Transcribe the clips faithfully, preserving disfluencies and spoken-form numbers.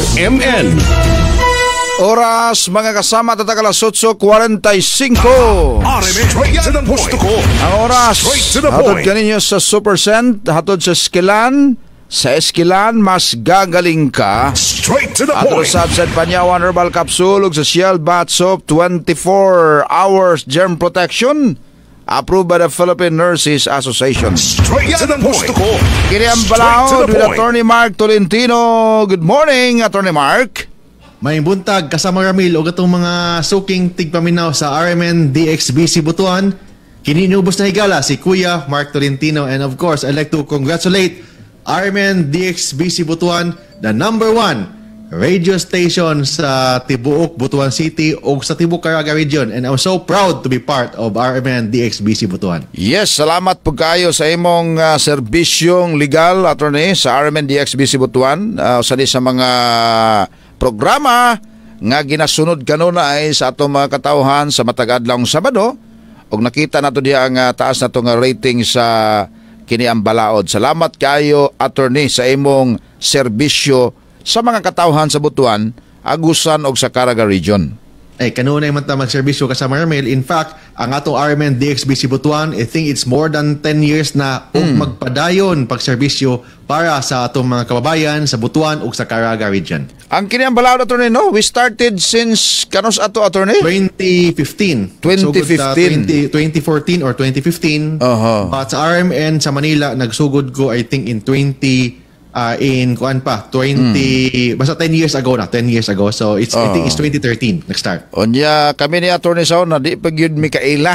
M N. Oras mga kasama tatak alas otso kuwarenta y singko. Straight to the point. Ang oras Straight to the hatod point. kaninyo sa Super Cent, hatod sa Esquilan. Sa Esquilan mas gagaling ka. Straight to the Atro point. sa Absent Panyawan Herbal Capsule ug sa Shell Bath Soap twenty-four hours germ protection. Approved by the Philippine Nurses Association. Straight to the point. Kini ang Straight to balaod the with point. Attorney Mark Tolentino. Good morning, Attorney Mark. May buntag kasama Ramil o gatong mga suking tigpaminaw sa R M N D X B C Butuan. Kininubos na higala si Kuya Mark Tolentino, and of course I'd like to congratulate R M N D X B C Butuan, the number one radio station sa Tibuok, Butuan City o sa Tibuok Caraga region, and I'm so proud to be part of R M N D X B C Butuan. Yes, salamat po kayo sa imong uh, serbisyong legal, attorney, sa R M N D X B C Butuan. Uh, sa sa mga programa nga ginasunod kanuna ay sa atong mga katawhan sa matag-adlawng Sabado, ug nakita nato diha ang uh, taas nato nga rating sa kini ang balaod. Salamat kayo, attorney, sa imong serbisyo sa mga katawhan sa Butuan, Agusan ug sa Caraga region. Eh, kanunay man ta magserbisyo kasama Ramil. In fact, ang atong R M N D X B C Butuan, I think it's more than ten years na og Mm. magpadayon pagserbisyo para sa atong mga kababayan sa Butuan ug sa Caraga region. Ang kini ang balaod, attorney, no? We started since kanos ato, attorney? twenty fifteen. twenty fifteen. So, twenty, twenty fourteen or twenty fifteen. Aha. But sa R M N sa Manila, nagsugod ko I think in twenty uh, in kuan pa twenty basta ten years ago na ten years ago. So it's I think it's twenty thirteen nag-start. Onya kami ni Attorney Sao na di pagyud Mikaela.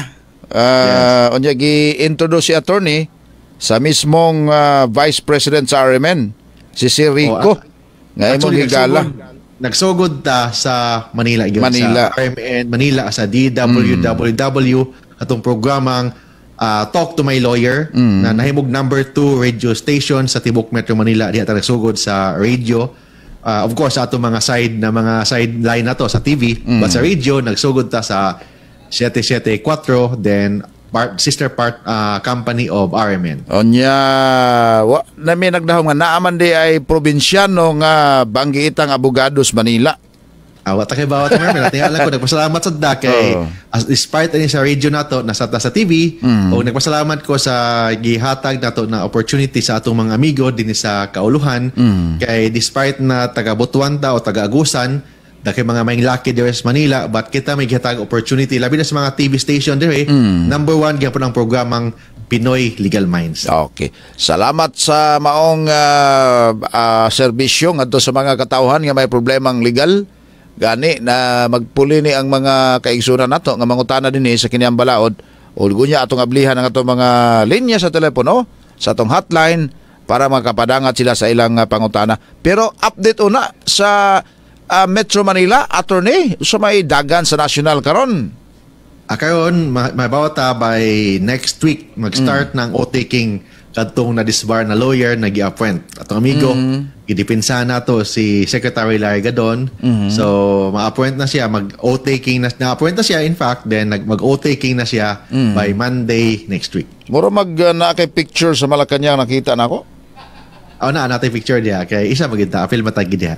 Uh, Onya gi-introduce si attorney sa mismong uh, Vice President sa R M N, si si Rico. Oh, nga imong Actually, higala. nagsugod, nagsugod ta sa Manila yun, Manila. sa R M N Manila sa D W W W atong programang uh, Talk to My Lawyer na nahimog number two radio station sa Tibok Metro Manila. Diha ta nagsugod sa radio. Uh, of course, sa atong mga side na mga sideline na to sa T V, but sa radio nagsugod ta sa seven seven four, then part, sister part uh, company of R M N. Onya wa na may nagdahom nga naaman di ay probinsyano nga banggiitang abogados Manila. Awat ta kay bawat mga men. Tingala ko nagpasalamat sa da kay Oh. as despite ani sa radio nato nasa ta sa T V o nagpasalamat ko sa gihatag nato na opportunity sa atong mga amigo dinhi sa Kauluhan kay despite na taga Butuan ta o taga Agusan da kay mga may lucky there sa Manila, but kita may gihatag opportunity labi na sa mga T V station dire. Number one gyapon ang programang Pinoy Legal Minds. Okay. Salamat sa maong uh, uh, serbisyo ngadto sa mga katawhan nga may problemang legal. Gani na magpuli ni ang mga kaigsunan nato nga mangutana dinhi sa kini ang balaod. Ulgo niya atong ablihan ang atong mga linya sa telepono, sa atong hotline para makapadangat sila sa ilang uh, pangutana. Pero update una sa uh, Metro Manila, attorney, sa may dagan sa national karon. Ah, karon ma- mabawa ta by next week mag-start ng o-taking kadtong na disbar na lawyer na gi-appoint. Atong amigo, gidipinsa na to si Secretary Larry Gadon. So, ma-appoint na siya, mag-o-taking na, na-appoint na siya in fact, then nag- mag-o-taking na siya by Monday next week. Muro mag uh, na kay picture sa Malacanang nakita nako. Oh, na natin picture diya kay isa magita apil matagi diya.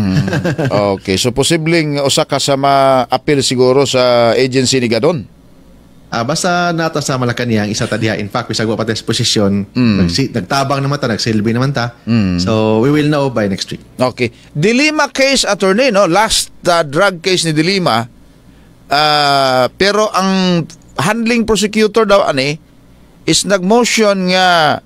Okay, so posibleng usa ka sa ma-appeal siguro sa agency ni Gadon. Ah, basta nata sa Malacanang isa ta diha. In fact, bisag wa pa ta sa posisyon, nagsi- nagtabang naman ta, nagsilbi naman ta. So, we will know by next week. Okay. Dilima case, attorney, no? Last uh, drug case ni Dilima. Uh, pero ang handling prosecutor daw ani is nag-motion nga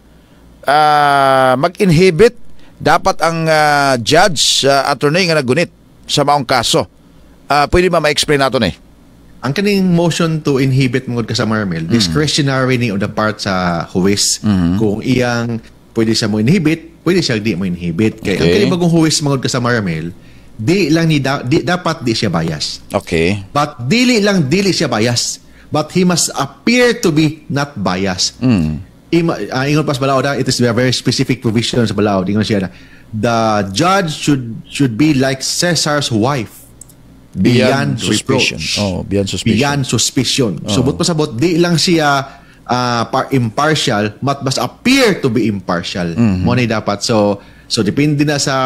uh, mag-inhibit dapat ang uh, judge, uh, attorney, nga nagunit sa maong kaso. Uh, pwede ba ma-explain nato ni? Ang kaning motion to inhibit mungod ka sa Marmel, discretionary ni on the part sa huwis. Kung iyang pwede siya mo inhibit, pwede siya di mo inhibit. Kaya ang Okay. kaning bagong huwis mungod ka sa Marmel, di lang ni da, di, dapat di siya bias. Okay. But dili lang dili siya bias. But he must appear to be not biased. Mm. Ima, uh, ingon pas balaod, ah, it is a very specific provision sa balaod. Ingon siya na, the judge should should be like Caesar's wife. Beyond Beyond, suspicion. reproach. Oh, beyond suspicion. Beyond suspicion. Subot pa sabot, di lang siya uh, par- impartial, but must appear to be impartial. Mo na dapat. So, so depende na sa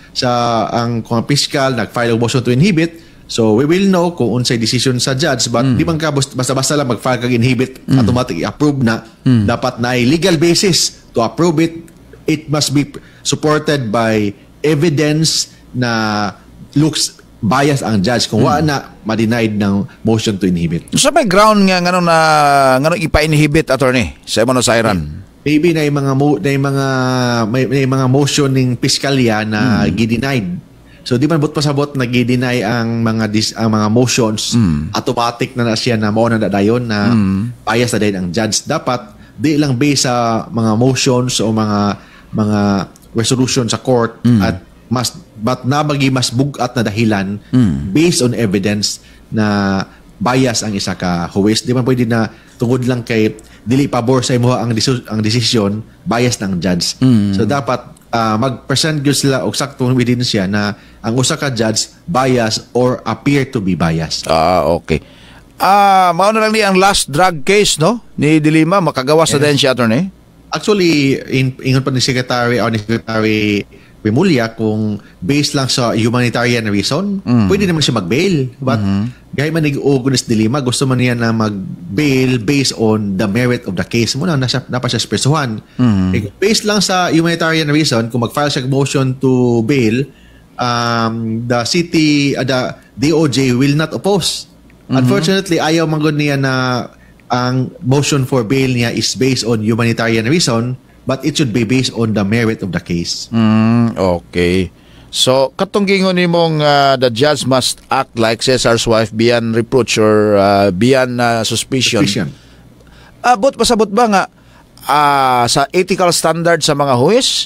sa ang kung fiscal nag-file og motion to inhibit. So we will know kung unsay decision sa judge, but mm. di man ka basta-basta lang mag-file kag inhibit mm. automatic i-approve na. Mm. Dapat na ay legal basis to approve it. It must be supported by evidence na looks bias ang judge kung mm. wa na ma-denied ng motion to inhibit. So may ground nga ngano na ngano ipa-inhibit, attorney, sa imo nasayran? Maybe na yung mga mo, na yung mga may, may mga motion ng piskalya na mm. gi-denied. So di man but pasabot na gi-deny ang mga dis, ang mga motions, mm. automatic na na siya na mao na dadayon na mm. bias na din ang judge. Dapat di lang based sa mga motions o mga mga resolution sa court mm. at mas but nabagi mas bugat na dahilan mm. based on evidence na bias ang isa ka huwes. Di man pwede na tungod lang kay dili pabor sa imo ang desu- ang decision, bias ng judge. Mm. So dapat uh, mag-present gyud sila og saktong ebidensya na ang usa ka judge bias or appear to be biased. Ah, okay. Ah, mao na lang ni ang last drug case, no? Ni Dilima, makagawas yes. na din siya, attorney. Actually, in ingon pa ni Secretary o ni Secretary Remulla, kung based lang sa humanitarian reason, mm. pwede naman siya mag-bail. But mm-hmm. gaya man nag-ugo ni Dilima, gusto man niya na mag-bail based on the merit of the case. Muna, nasa, napa siya presuhan. Mm-hmm. Eh, based lang sa humanitarian reason, kung mag-file siya motion to bail, um, the city, uh, the D O J will not oppose. Mm-hmm. Unfortunately, ayaw manggod niya na ang motion for bail niya is based on humanitarian reason, but it should be based on the merit of the case. Mm, okay. So, katong gingon nimong uh, the judge must act like Cesar's wife beyond reproach or uh, beyond uh, suspicion. Suspicion. Abot pasabot ba nga uh, sa ethical standard sa mga huwes,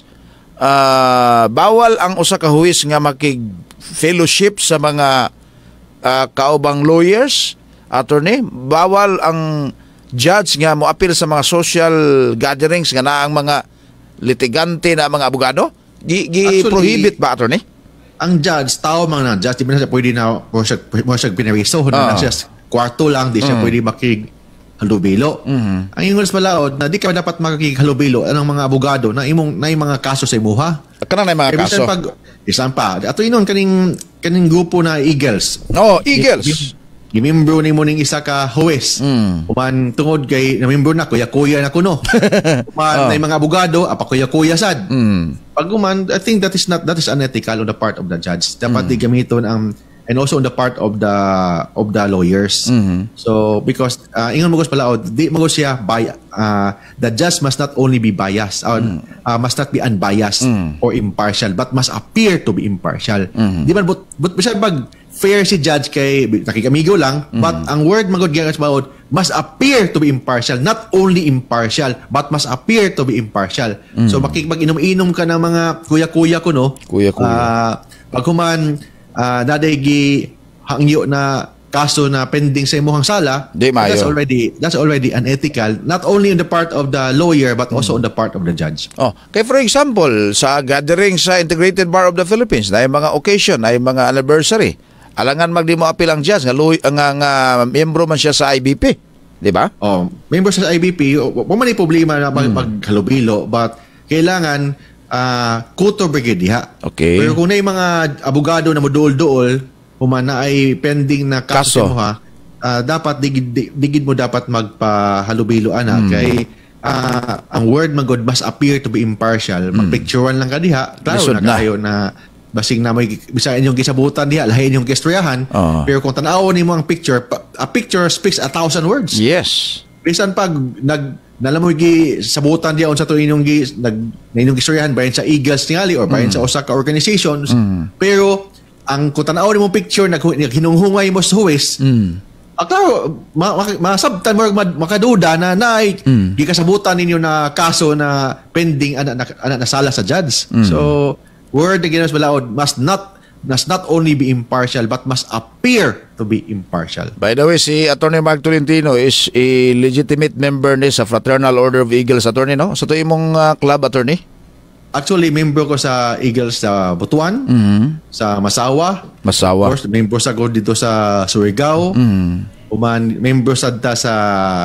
uh, bawal ang usa ka huwes nga makig fellowship sa mga uh, kaubang lawyers, attorney, bawal ang judge nga mo appeal sa mga social gatherings nga na ang mga litigante na mga abogado? Gi, gi prohibit ba, attorney? Ang judge, tao man na judge, di ba na siya pwede na mo siya, mo siya pinariso, oh. na siya kwarto lang, di siya mm. pwede makig halubilo. Mm-hmm. Ang ingos palaod na di ka dapat makig halubilo anong mga abogado na imong na mga kaso sa imuha. Kana na mga kaso. Pag isan pa, ato inon kaning kaning grupo na Eagles. Oh, Eagles. Gimimbro ni mo ning isa ka huwes. Mm. Uman tungod kay namimbro na kuya-kuya na kuno. Uman oh. na mga abogado, apa kuya-kuya sad. Mm. Pag uman, I think that is not that is unethical on the part of the judge. Dapat mm. di gamiton ang and also on the part of the of the lawyers. Mm-hmm. So because uh, ingon mo gos palaod, di mo gos siya by uh, the judge must not only be biased, uh, mm. uh, must not be unbiased mm. or impartial, but must appear to be impartial. Mm-hmm. Di ba but but bisan pag fair si judge kay nakikamigo lang, mm-hmm. but ang word magod gyud about must appear to be impartial, not only impartial but must appear to be impartial. Mm-hmm. So makikipag inom-inom ka ng mga kuya-kuya ko no. Kuya-kuya. Uh, pag human uh, daday gi hangyo na kaso na pending sa imong sala, that's already that's already unethical, not only on the part of the lawyer but also mm. on the part of the judge. Oh, kay for example, sa gathering sa Integrated Bar of the Philippines, na mga occasion, na mga anniversary, alangan magdi mo appeal ang judge nga nga, nga miyembro man siya sa I B P, di ba? Oh, miyembro sa I B P, wa man problema na pag, mm. paghalubilo, but kailangan uh, kuto brigade diha. Okay. Pero kung na yung mga abogado na moduol-duol, humana ay pending na kaso, kaso. mo ha, uh, dapat digid, digid mo dapat magpahalubilo ana mm. kay uh, ang word magod must appear to be impartial. Mm. Magpicturean lang ka diha, klaro na kayo na basing na may bisayan yung gisabutan diha, lahin yung kistoryahan. Uh. Pero kung tanaw nimo ang picture, a picture speaks a thousand words. Yes. Bisan pag nag nalamoy gi sabutan diha unsa to inyong gi nag inyong kistoryahan bayan sa Eagles tingali or bayan mm. sa Osaka organizations, mm. pero ang kung tanaw nimo picture nag hinunghungay mo sa huwes, mm. ah, klaro masabtan mo makaduda na nay mm. gikasabutan ninyo na kaso na pending ana na, ana na sala sa judge. Mm. So word against balaod must not must not only be impartial but must appear to be impartial. By the way, si Attorney Mark Tolentino is a legitimate member ni sa Fraternal Order of Eagles, attorney, no? Sa to imong uh, club, attorney? Actually, member ko sa Eagles sa Butuan, mm-hmm. sa Masawa. Masawa. Of course, member sa ko dito sa Surigao. Mm-hmm. Uman, member sa ta sa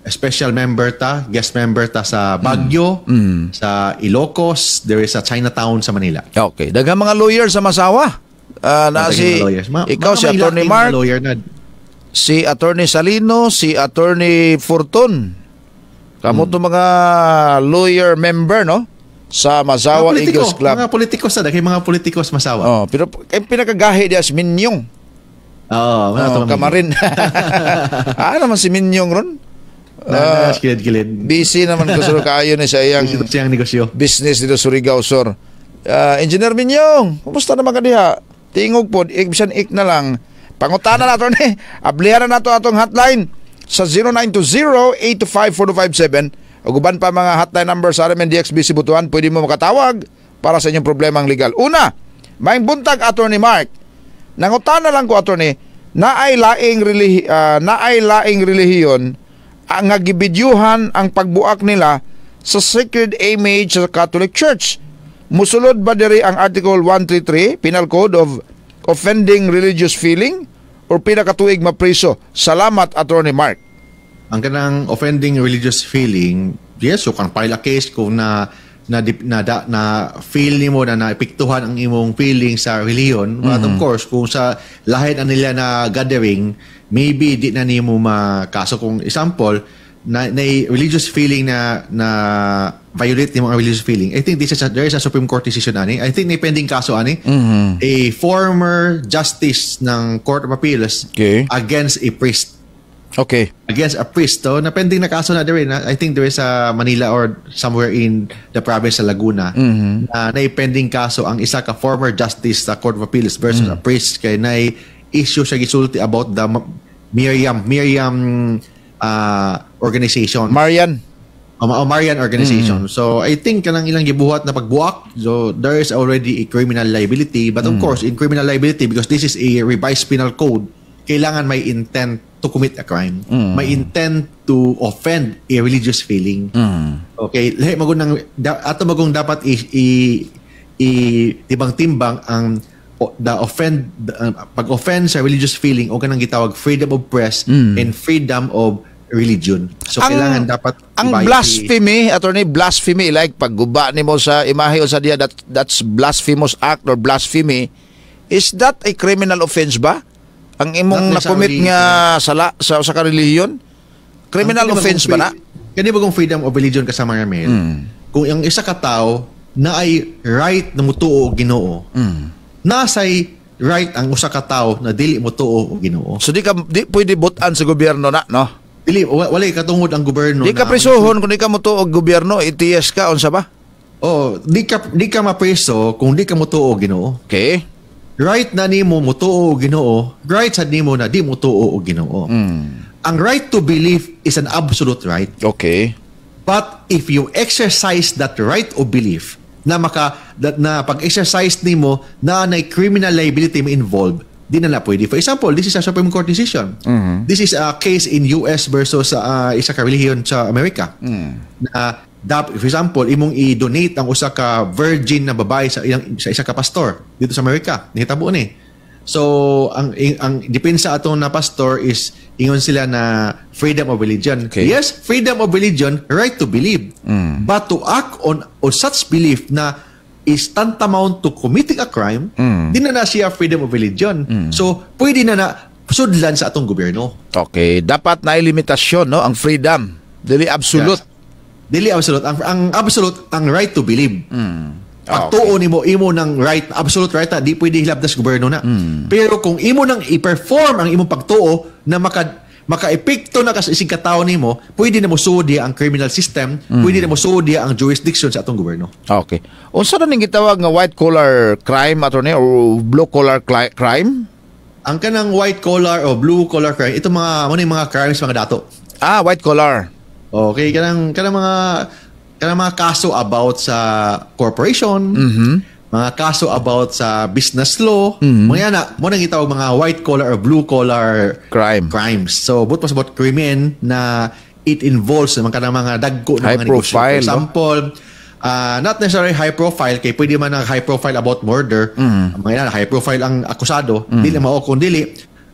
special member ta, guest member ta sa Baguio, Mm. sa Ilocos, there is a Chinatown sa Manila. Okay. Daghang mga lawyer sa Masawa. Ah, na Daghang si mga lawyers. Ma- ikaw mga si Attorney mailaking Mark, mga lawyer na. si Attorney Salino, si Attorney Fortun. Kamo Hmm. to mga lawyer member, no? Sa Masawa Mga politiko, Eagles Club. mga politikos na, daghang mga politikos Masawa. Oh, pero eh, pinakagahi diya si Minyong. Oo, mga Oh, tumamili. kamarin. Ah, naman si Minyong ron. Na, Ah, na, kilid-kilid. busy naman ko sa kaayo ni sa iyang Ito siyang negosyo. business dito sa Surigao Sur. Ah, Engineer Minyong, kumusta naman ka diha? Tingog po, ik bisan ik na lang. Pangutana nato ni. Ablihan na nato atong hotline sa zero nine two zero, eight two five, four two five seven. O guban pa mga hotline number sa R M N D X B C Butuan, pwede mo makatawag para sa inyong problemang legal. Una, maing buntag Attorney Mark. Nangutana lang ko, Attorney, naay laing relihi, uh, naay laing relihiyon ang nagibidyuhan ang pagbuak nila sa sacred image sa Catholic Church. Musulod ba diri ang Article one thirty-three Penal Code of offending religious feeling or pinakatuig mapriso? Salamat, Attorney Mark. Ang kanang offending religious feeling, yes, so kan file a case kung na na dip- na, na, na feel nimo na naepektuhan ang imong feeling sa reliyon. But of course, kung sa lahi na nila na gathering, maybe di na nimo makaso. Kung example, na, na religious feeling na na violate nimo ang religious feeling. I think this is a, there is a Supreme Court decision ani. I think may pending kaso ani. A former justice ng Court of Appeals Okay. against a priest. Okay. Against a priest, so na pending na kaso na there na, I think there is a Manila or somewhere in the province of Laguna na na pending kaso ang isa ka former justice sa Court of Appeals versus a priest kay na issue siya gisulti about the Ma- Miriam Miriam uh, organization Marian. o Ma- o Marian organization. So I think kanang ilang gibuhat na pagbuak, so there is already a criminal liability, but of course in criminal liability, because this is a revised penal code, kailangan may intent to commit a crime. May intent to offend a religious feeling. Okay, lahi magun nang da, ato magong dapat i, i, i timbang-timbang ang o- the offend the, uh, pag-offend sa religious feeling o kanang gitawag freedom of press and freedom of religion. So Ang- kailangan dapat Ang ibahin- blasphemy, Attorney, blasphemy, like pagguba nimo sa imahe o sa diya, that, that's blasphemous act or blasphemy. Is that a criminal offense ba? Ang imong Not nakumit necessarily, nga sala, sa sa karelihiyon? Criminal Ang offense ba na? Kani ba kung freedom of religion kasama nga Mel? Kung ang isa ka tao na ay right na mutuo o Ginoo, nasay right ang usa ka tao na dili mutuo o Ginoo. So di ka di pwede butan sa gobyerno na, no? Dili wa- walay katungod ang gobyerno. Di ka na- prisuhon kung di ka mo og gobyerno, I T S ka unsa ba? Oh, di ka di ka mapreso kung di ka mutuo o Ginoo. Okay? Right na nimo mutuo o Ginoo, right sa nimo na di mutuo o Ginoo. Ang right to believe is an absolute right. Okay. But if you exercise that right of belief, na maka that na pag-exercise nimo na na criminal liability mo involved, di na na pwede. For example, this is a Supreme Court decision. This is a case in U S versus uh, isa ka relihiyon sa Amerika. Na dap, for example, imong i-donate ang usa ka virgin na babae sa ilang, sa isa ka pastor dito sa Amerika. Nihitabo ni. So, ang ang depensa ato na pastor is ingon sila na freedom of religion. Okay. Yes, freedom of religion, right to believe. But to act on on such belief na is tantamount to committing a crime, di na na siya freedom of religion. So, pwede na na sudlan sa atong gobyerno. Okay, dapat na limitasyon, no, ang freedom. Dili absolute. Yes. Dili absolute. Ang, ang absolute, ang right to believe. Ah, Pagtuo nimo imo ng right, absolute right na, di pwede hilabdas gobyerno na. Pero kung imo nang i-perform ang imong pagtuo na maka maka-epekto na kas isig katao nimo, pwede na mo suod ang criminal system, pwede na mo suod ang jurisdiction sa atong gobyerno. Okay. Unsa na ning gitawag nga white collar crime, Attorney, or blue collar cli- crime? Ang kanang white collar o blue collar crime, ito mga mo mga crimes mga dato. Ah, white collar. Okay, kanang kanang mga kanang mga kaso about sa corporation, mga kaso about sa business law, mga na mo nang gitawag mga white collar or blue collar Crime. crimes. So, but was about krimen na it involves mga kanang mga dagko na High mga negosyo. profile, For no? example, uh, not necessarily high profile, kay pwede man ang high profile about murder. Mga na high profile ang akusado, dili mao kung dili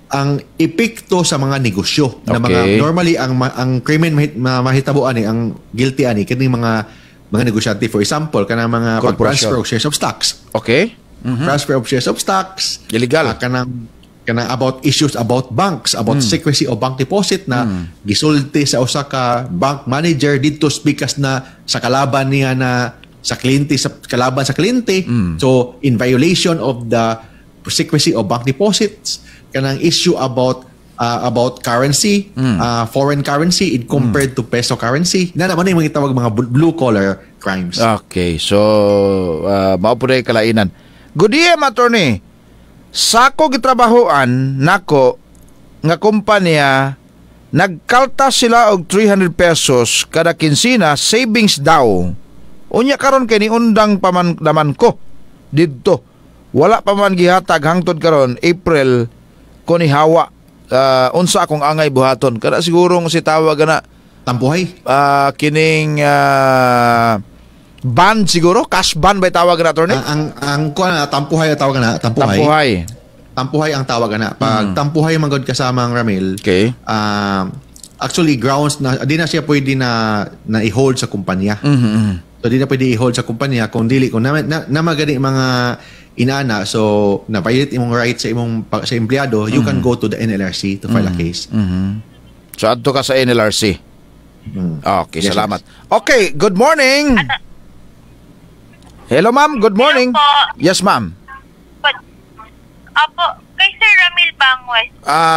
ang epekto sa mga negosyo na Okay. mga normally ang ma- ang krimen mahit, ma- mahitabo ani ang guilty ani kini mga mga negosyante, for example kanang mga Corporation. pag-transfer of shares of stocks. Okay? Transfer of shares of stocks. Illegal. Ah, kanang kanang about issues about banks, about secrecy of bank deposit na gisulti sa usa ka bank manager dito speakas na sa kalaban niya na sa kliyente sa kalaban sa kliyente. So in violation of the secrecy of bank deposits, kanang issue about uh, about currency, uh, foreign currency in compared to peso currency. Na naman yung mga tawag mga blue collar crimes. Okay, so uh, mao po na yung kalainan. Good day, attorney. Sako gitrabahoan nako nga kumpanya nagkaltas sila og three hundred pesos kada kinsina savings daw. Unya karon kay ni undang paman naman ko didto. Wala pa man gihatag hangtod karon April ko ni hawa. Uh, unsa akong angay buhaton kada sigurong si tawag na Tampuhay. uh, kining uh, ban siguro, cash ban ba tawag na attorney? Ang ang, ang kuan na tampuhay ang tawag na, tampuhay. Tampuhay. Tampuhay ang tawag na. Pag tampuhay man gud kasama ang Ramil. Okay. Um, actually grounds na di na siya pwede na na i-hold sa kumpanya. Mhm. So di na pwede i-hold sa kumpanya kung dili kung na, na, na magani mga inana, so na violate imong right sa imong pa- sa empleyado, you can go to the N L R C to file a case. So adto ka sa N L R C. Mm. Okay, Yes, salamat. Okay, good morning. Hello ma'am, good morning. Hello po. Yes ma'am. But, apo, kay Sir Ramil Bangwes.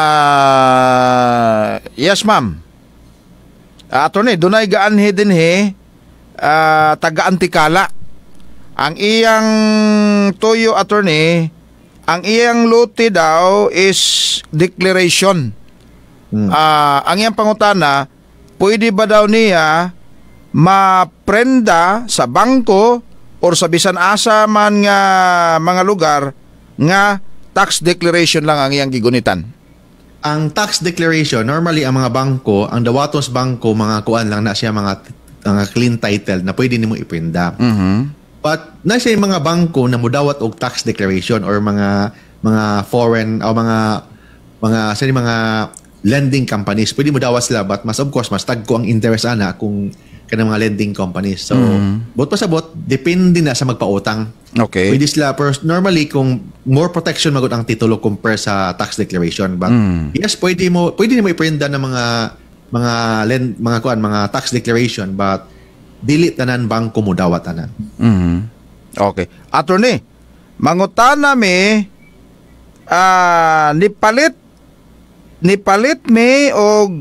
Ah, yes ma'am. Uh, attorney, dunay gaanhi din he ah, taga Antikala. Ang iyang tuyo attorney, ang iyang lote daw is declaration. Hmm. Ah, ang iyang pangutana, pwede ba daw niya maprenda sa bangko or sa bisan asa man nga mga lugar nga tax declaration lang ang iyang gigunitan? Ang tax declaration, normally ang mga bangko, ang dawatos bangko, mga kuan lang na siya mga, mga clean title na pwede nimo iprinda. Mhm. But na siya yung mga bangko na mudawat og tax declaration or mga mga foreign o mga mga sa mga lending companies, pwede mo dawas sila, but mas of course mas tagko ang interest ana kung kanang mga lending companies. So bot pa sa bot, depende na sa magpautang. Okay. Pwede sila, pero normally kung more protection magud ang titulo compare sa tax declaration, but yes, pwede mo pwede mo iprinda ng mga mga lend, mga kuan mga tax declaration, but dili tanan bangko mo dawat tanan. Mhm. Okay. Attorney, mangutana mi ah nipalit nipalit mi og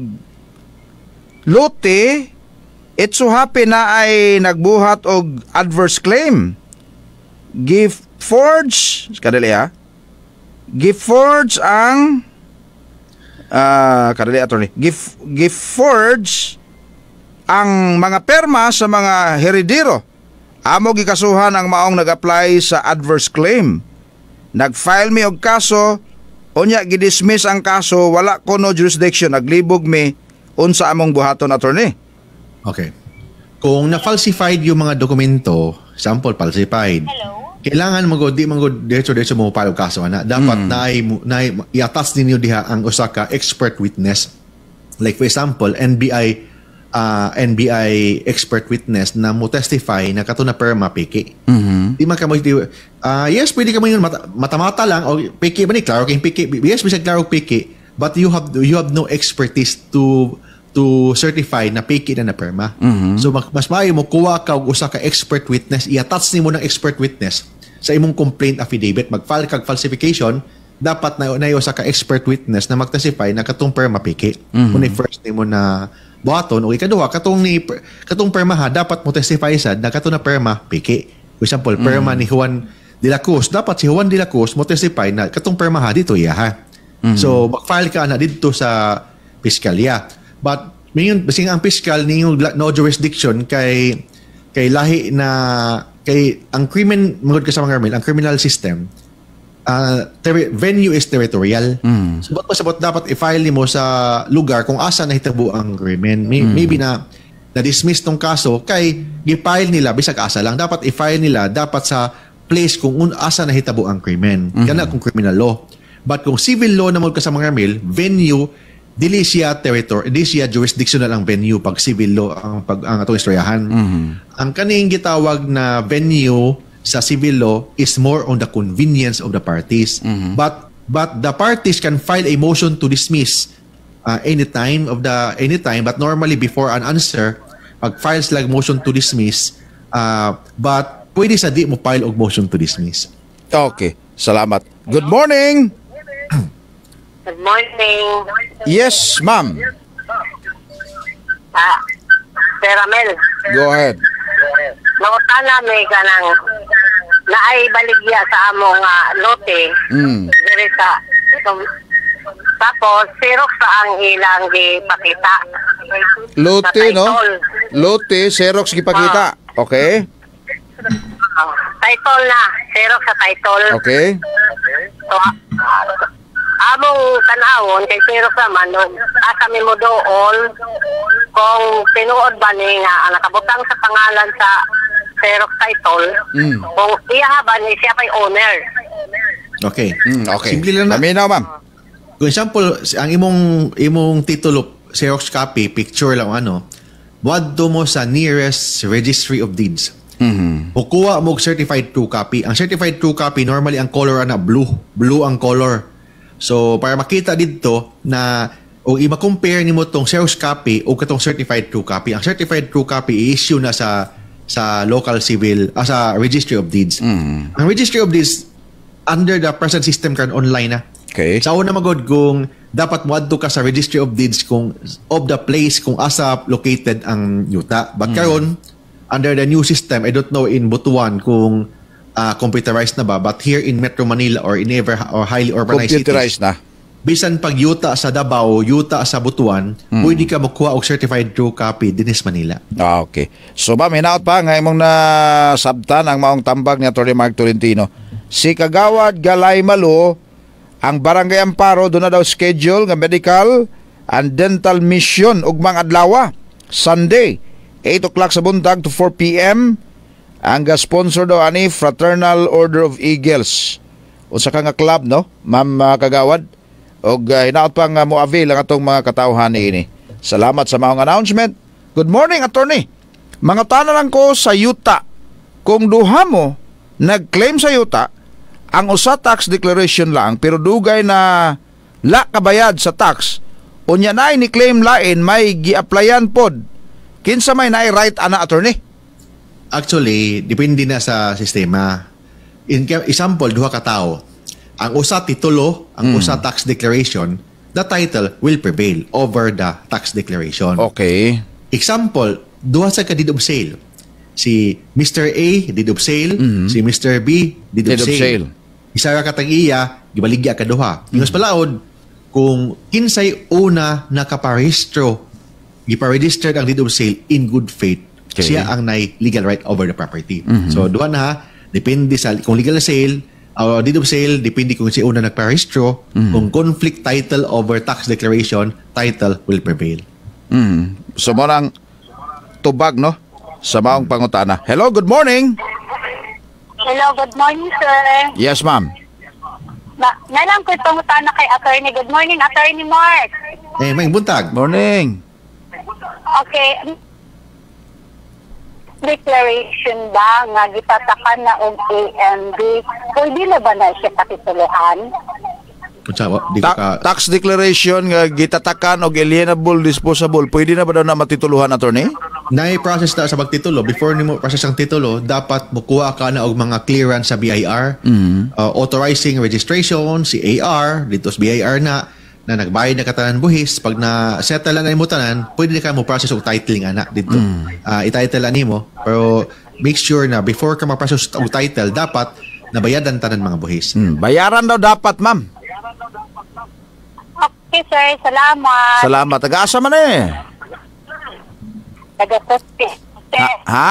lote, it so happen na ay nagbuhat og adverse claim. Give forge, kadali ha. Give forge ang ah kadali attorney. Give give forge ang mga perma sa mga heredero. Amo gikasuhan ang maong nag-apply sa adverse claim. Nag-file mi og kaso, unya gidismiss ang kaso, wala ko no jurisdiction, naglibog mi unsa among buhaton attorney. Okay. Kung na-falsified yung mga dokumento, sample falsified, Hello? kailangan magod di magod diretso-diretso mo palo kaso ana. Dapat na ay na i-attach ninyo diha ang usa ka expert witness. Like for example, N B I uh, N B I expert witness na mo testify na kato na perma peke. Mhm. Di man ka mo di ah, yes, pwede ka mo yun mata- mata-mata lang o peke ba ni klaro kay peke. Yes, bisag klaro peke, but you have you have no expertise to to certify na peke na na perma. So mas, mas maayo mo kuha ka og usa ka expert witness, i-attach nimo ng expert witness sa imong complaint affidavit, mag-file kag falsification, dapat na na usa ka expert witness na mag-testify na katong perma peke. Kung ni first nimo na buhaton o ikaduha katong ni katong perma ha, dapat mo testify sad na katong na perma peke. For example, perma ni Juan de la Cruz, dapat si Juan de la Cruz mo testify na katong perma ha dito iya ha. So mag-file ka na dito sa piskalya. But mingon basing ang piskal ninyo no jurisdiction kay kay lahi na kay ang crimen magod ka sa mga Ramil, ang criminal system uh, ter- venue is territorial. So ba't pasabot dapat i-file nimo sa lugar kung asa nahitabo ang crimen. May, maybe na na-dismiss tong kaso kay gi-file nila bisag asa lang, dapat i-file nila dapat sa place kung un- asa nahitabo ang crimen. Kana kung criminal law. But kung civil law naman ka sa mga Ramil, venue, dili siya territory, dili siya jurisdictional ang venue pag civil law ang pag ang atong istoryahan. Mhm. Ang kaning gitawag na venue sa civil law is more on the convenience of the parties. But but the parties can file a motion to dismiss uh, anytime of the anytime, but normally before an answer, pag files like motion to dismiss, uh, but pwede sa di mo file og motion to dismiss. Okay, salamat. Good morning. Good morning. Yes, ma'am. Ah, Sir Ramel, Go ahead. nautana may kanang naay baligya sa among uh, lote. Mm. Diri sa tum- tapos Xerox sa ang ilang gipakita. Lote, Sa no? title. Lote, Xerox gipakita. Okay? Ah, title na, Xerox sa title. Okay? So, ah, among tanawon kay Xerox naman, no, asa mi mo doon kung tinuod ba ni nga ang nakabutang sa pangalan sa Xerox title, Mm. kung iya ba ni siya pa'y owner. Okay. Mm, okay. Simple lang na. Paminaw, ma'am. Kung example, ang imong imong titulo Xerox copy, picture lang ano, wadto mo sa nearest registry of deeds. Mhm. Kukuha mo og certified true copy. Ang certified true copy normally ang color ana blue, blue ang color. So para makita dito na o i-compare nimo tong Xerox copy o katong certified true copy. Ang certified true copy i-issue na sa sa local civil ah, sa registry of deeds. Mhm. Ang registry of deeds under the present system kan online na. Okay. Sa una magod kung dapat moadto ka sa registry of deeds kung of the place kung asa located ang yuta. But karon under the new system, I don't know in Butuan kung uh, computerized na ba, but here in Metro Manila or in ever or highly urbanized Computerized cities, na. bisan pag yuta sa Davao, yuta sa Butuan, pwede ka makuha og certified true copy dinis Manila. Ah, okay. So, ma'am, hinaot pa nga imong na sabtan ang maong tambag ni Atty. Mark Tolentino. Si Kagawad Galay Malo, ang Barangay Amparo, doon na daw schedule nga medical and dental mission ugmang adlaw, Sunday, eight o'clock sa buntag to four p.m. Ang sponsor daw ani Fraternal Order of Eagles. Usa ka nga club, no? Ma'am uh, Kagawad. Og uh, hinaot pa nga mo avail ang atong mga katawhan ini. Salamat sa maong announcement. Good morning, attorney. Mga tanan lang ko sa yuta. Kung duha mo nag-claim sa yuta, ang usa tax declaration lang pero dugay na la kabayad sa tax. Unya na ni claim lain may gi-applyan pod. Kinsa may naay right ana, attorney? Actually, depende na sa sistema. In example, duha ka tawo. Ang usa titulo, ang usa tax declaration, the title will prevail over the tax declaration. Okay. Example, duha sa ka deed of sale. Si Mister A, deed of sale. Si Mister B, deed of Deed of sale. sale. Isa ka katang iya, gibaligya ka duha. Ingos palaod, kung kinsay una nakaparehistro, gipa-registered ang deed of sale in good faith, Okay. siya ang nay legal right over the property. So, duha na ha, depende sa, kung legal na sale, or deed of sale, depende kung siya una nagparehistro, kung conflict title over tax declaration, title will prevail. Mm. So morang tubag, no? Sa maong pangutana. Hello, good morning. Hello, good morning, sir. Yes, ma'am. Na, nalang ko itong utana kay attorney. Good morning, attorney Mark. Eh, may buntag. Morning. Okay. Declaration ba nga gitatakan na og A M B? Pwede na ba na siya patituluhan? Kung sa, di ko Ta- ka, tax declaration nga gitatakan og alienable disposable, pwede na ba daw na matituluhan, attorney? na-process na sa pagtitulo. Before nimo process ang titulo, dapat mukuha ka na og mga clearance sa B I R, uh, authorizing registration, si A R, dito sa B I R na, na nagbayad na katanan buhis. Pag na-settle na mo tanan, pwede ka mo process og titling ana dito. Uh, i-title ani mo. Pero make sure na before ka ma-process og title, dapat nabayadan tanan mga buhis. Hmm. Bayaran daw dapat, ma'am. Okay, sir. Salamat. Salamat. Taga-asa man eh. Taga-Sosti. Ha? ha?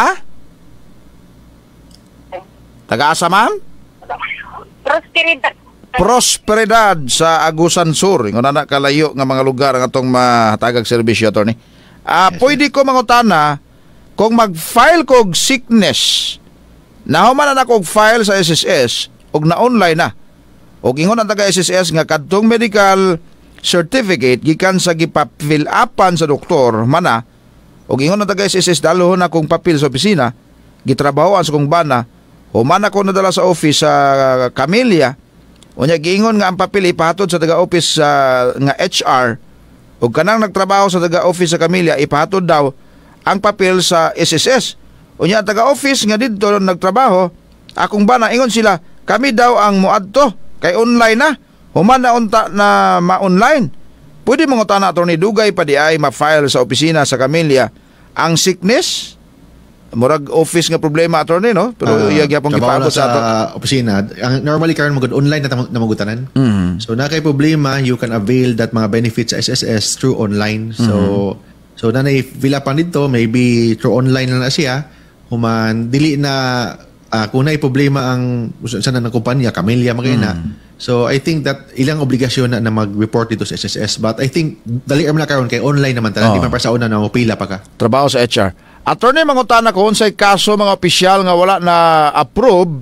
Taga-asa, ma'am? Prosperidad. Prosperidad sa Agusan Sur. Ingon na kalayo nga mga lugar ang atong matagag serbisyo, attorney. Ah, pwede ko mangutana kung mag-file ko og sickness. Nahuman na ako og file sa S S S og na-online na. O ingon ang taga-S S S nga kadtong medical certificate gikan sa gipa-fill upan sa doktor mana o ingon ang taga-S S S dalohon na kong papel sa opisina gitrabahoan sa kong bana human ako nadala sa office sa uh, Camellia unya giingon nga ang papel ipahatod sa taga-office uh, nga H R o kanang nagtrabaho sa taga-office sa Camellia ipahatod daw ang papel sa S S S unya ang taga-office nga didto nagtrabaho akong bana ingon sila kami daw ang muadto kay online na human na unta na ma-online. Pwede mong utana attorney dugay pa di ay ma-file sa opisina sa Camellia ang sickness. Murag office nga problema attorney no? Pero uh, iya gyapon gipaabot sa ato opisina. Ang normally karon magud online na tam- namugutanan. Mm-hmm. So na kay problema you can avail that mga benefits sa S S S through online. So mm-hmm. so nanay vila pa dito maybe through online na, na siya human dili na uh, kung na problema ang sana ng kumpanya Camellia magay na. Mm-hmm. So I think that ilang obligasyon na, na mag-report dito sa S S S but I think dali man na karon kay online naman tanan oh. Di man para sa una na mapila pa ka. Trabaho sa H R. Attorney mangutana ko unsay kaso mga opisyal nga wala na approve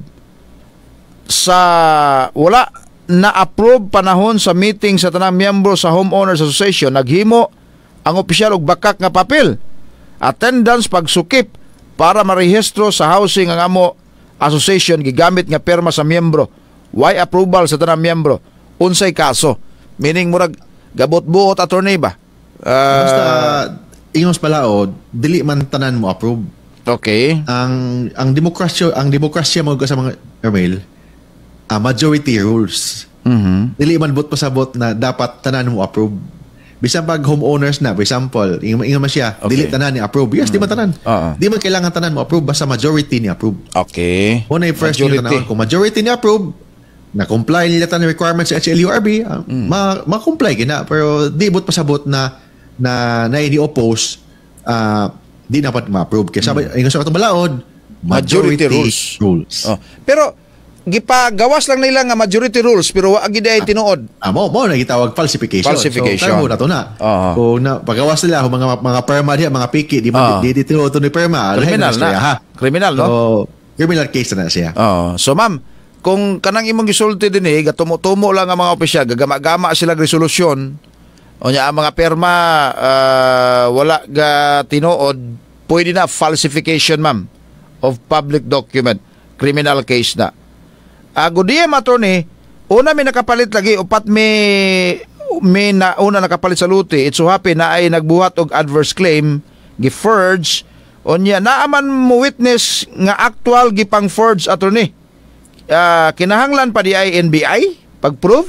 sa wala na approve panahon sa meeting sa tanang miyembro sa Homeowners Association naghimo ang opisyal og bakak nga papel. Attendance pagsukip para marehistro sa housing ang amo association gigamit nga perma sa miyembro. Why approval sa tanang miyembro? Unsay kaso? Meaning murag gabot-buot attorney ba? Uh, Basta ingos palaod, dili man tanan mo approve. Okay. Ang ang demokrasya ang demokrasya mo sa mga email, uh, majority rules. Mhm. Dili man bot pasabot na dapat tanan mo approve. Bisan pag homeowners na, for example, ingon ingon man siya, okay. Dili tanan ni approve. Yes, mm-hmm. Di man tanan. Uh-huh. Di man kailangan tanan mo approve basta majority ni approve. Okay. Una yung first yung tanawon, kung majority ni approve, na-comply nila tanan requirements sa H L U R B, uh, mm. ma- ma-comply gina. Pero di bot pasabot na na na i-oppose, uh, di dapat ma-approve. Kaya sabi, mm. yung sa katong balaod, majority, majority rules. rules. Oh. Pero, gipagawas lang nila nga majority rules pero wa gid ay tinuod. Ah, mo mo na gitawag falsification. Falsification. So, mo na to na. Uh-huh. Kung na pagawas nila mga mga perma diha, mga piki, di man uh-huh. di di tinuod ni perma. Criminal na. Ha? Criminal no. So, criminal case na siya. Oh, so ma'am, kung kanang imong gisulti dinhi, gatumo-tumo lang ang mga opisyal, gagama-gama sila resolusyon. O nya ang mga perma uh, wala ga tinuod, pwede na falsification ma'am of public document. Criminal case na. Ago diya attorney, una may nakapalit lagi, upat may, may na, una nakapalit sa luti, it so happen na ay nagbuhat og adverse claim, gi-forge, o niya, naaman mo witness nga actual gipang forge attorney. Uh, kinahanglan pa di ay N B I pag-prove?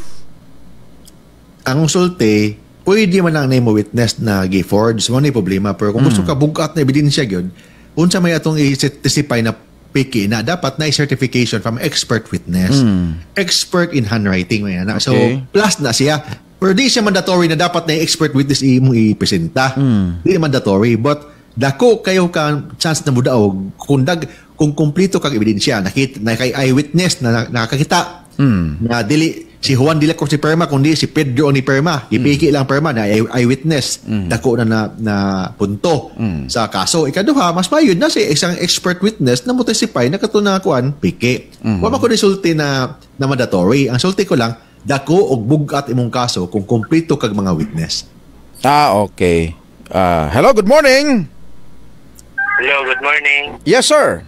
Ang usulti, pwede man lang na mo witness na gi-forge, mo na problema, pero kung gusto mm. ka bugat na ebidensya yun, unsa may atong i-testify na piki na dapat na certification from expert witness. Mm. Expert in handwriting may na. So okay. Plus na siya. Pero di siya mandatory na dapat na expert witness imong ipresenta. Mm. Di mandatory but dako kayo ka chance na mudaog kung dag kung kumpleto kag ebidensya nakita na kay eyewitness na nakakita mm. na dili si Juan Dila Cruz si Perma kundi si Pedro ni Perma gipiki mm. lang Perma na eyewitness mm. dako na na, na punto mm. sa kaso ikaduha mas mayud na si isang expert witness na mo testify na katuna kuan piki mm. wa man ko resulti na na mandatory ang sulti ko lang dako og bugat imong kaso kung kumpleto kag mga witness. Ah okay. Uh, hello, good morning. Hello, good morning. Yes sir.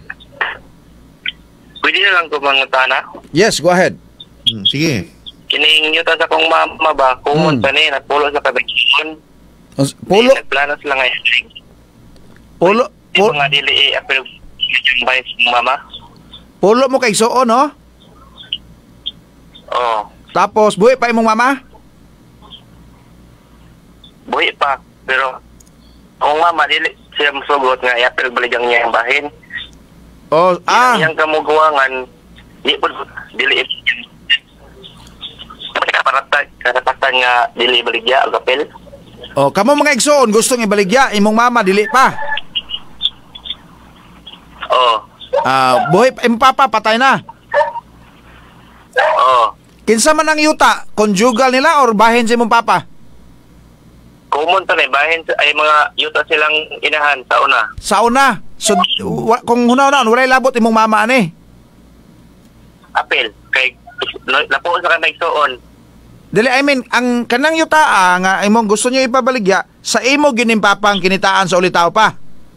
Pwede na lang ko mangutana? Yes, go ahead. Hmm, sige. Kining yuta sa kong mama ba, kumon Hmm. pa ni, nagpulo sa kabigyon. Pulo? Nagplano sila nga yung Pulo? Di Pulo? mga dili eh, apel yung bahay sa mama. Pulo mo kay Soo, no? Oo. Tapos, buhay pa imong mama? Buhi pa, pero kung mama, dili siya masugot nga, apel baligang niya yung bahin. Oh, ah. Yang kamuguangan, di po, dili yung kaparatag, karapatan nga, dili baligya, ang kapel. Oh, kamo mga igsoon, gustong ibaligya, imong mama, dili pa. Oo. Ah, buhay pa, imong papa, patay na. Oo. Kinsa man ang yuta, conjugal nila or bahin sa imong papa? Kumon pa na, bahin ay mga yuta silang inahan sa una. Sa una. So, wa, kung hunaw-hunaw, walay labot imong mama ani. Apel, kay Napo sa kanay suon. Dili, I mean, ang kanang yuta nga imong gusto niyo ipabaligya, sa imo ginimpapang kinitaan sa ulitaw pa.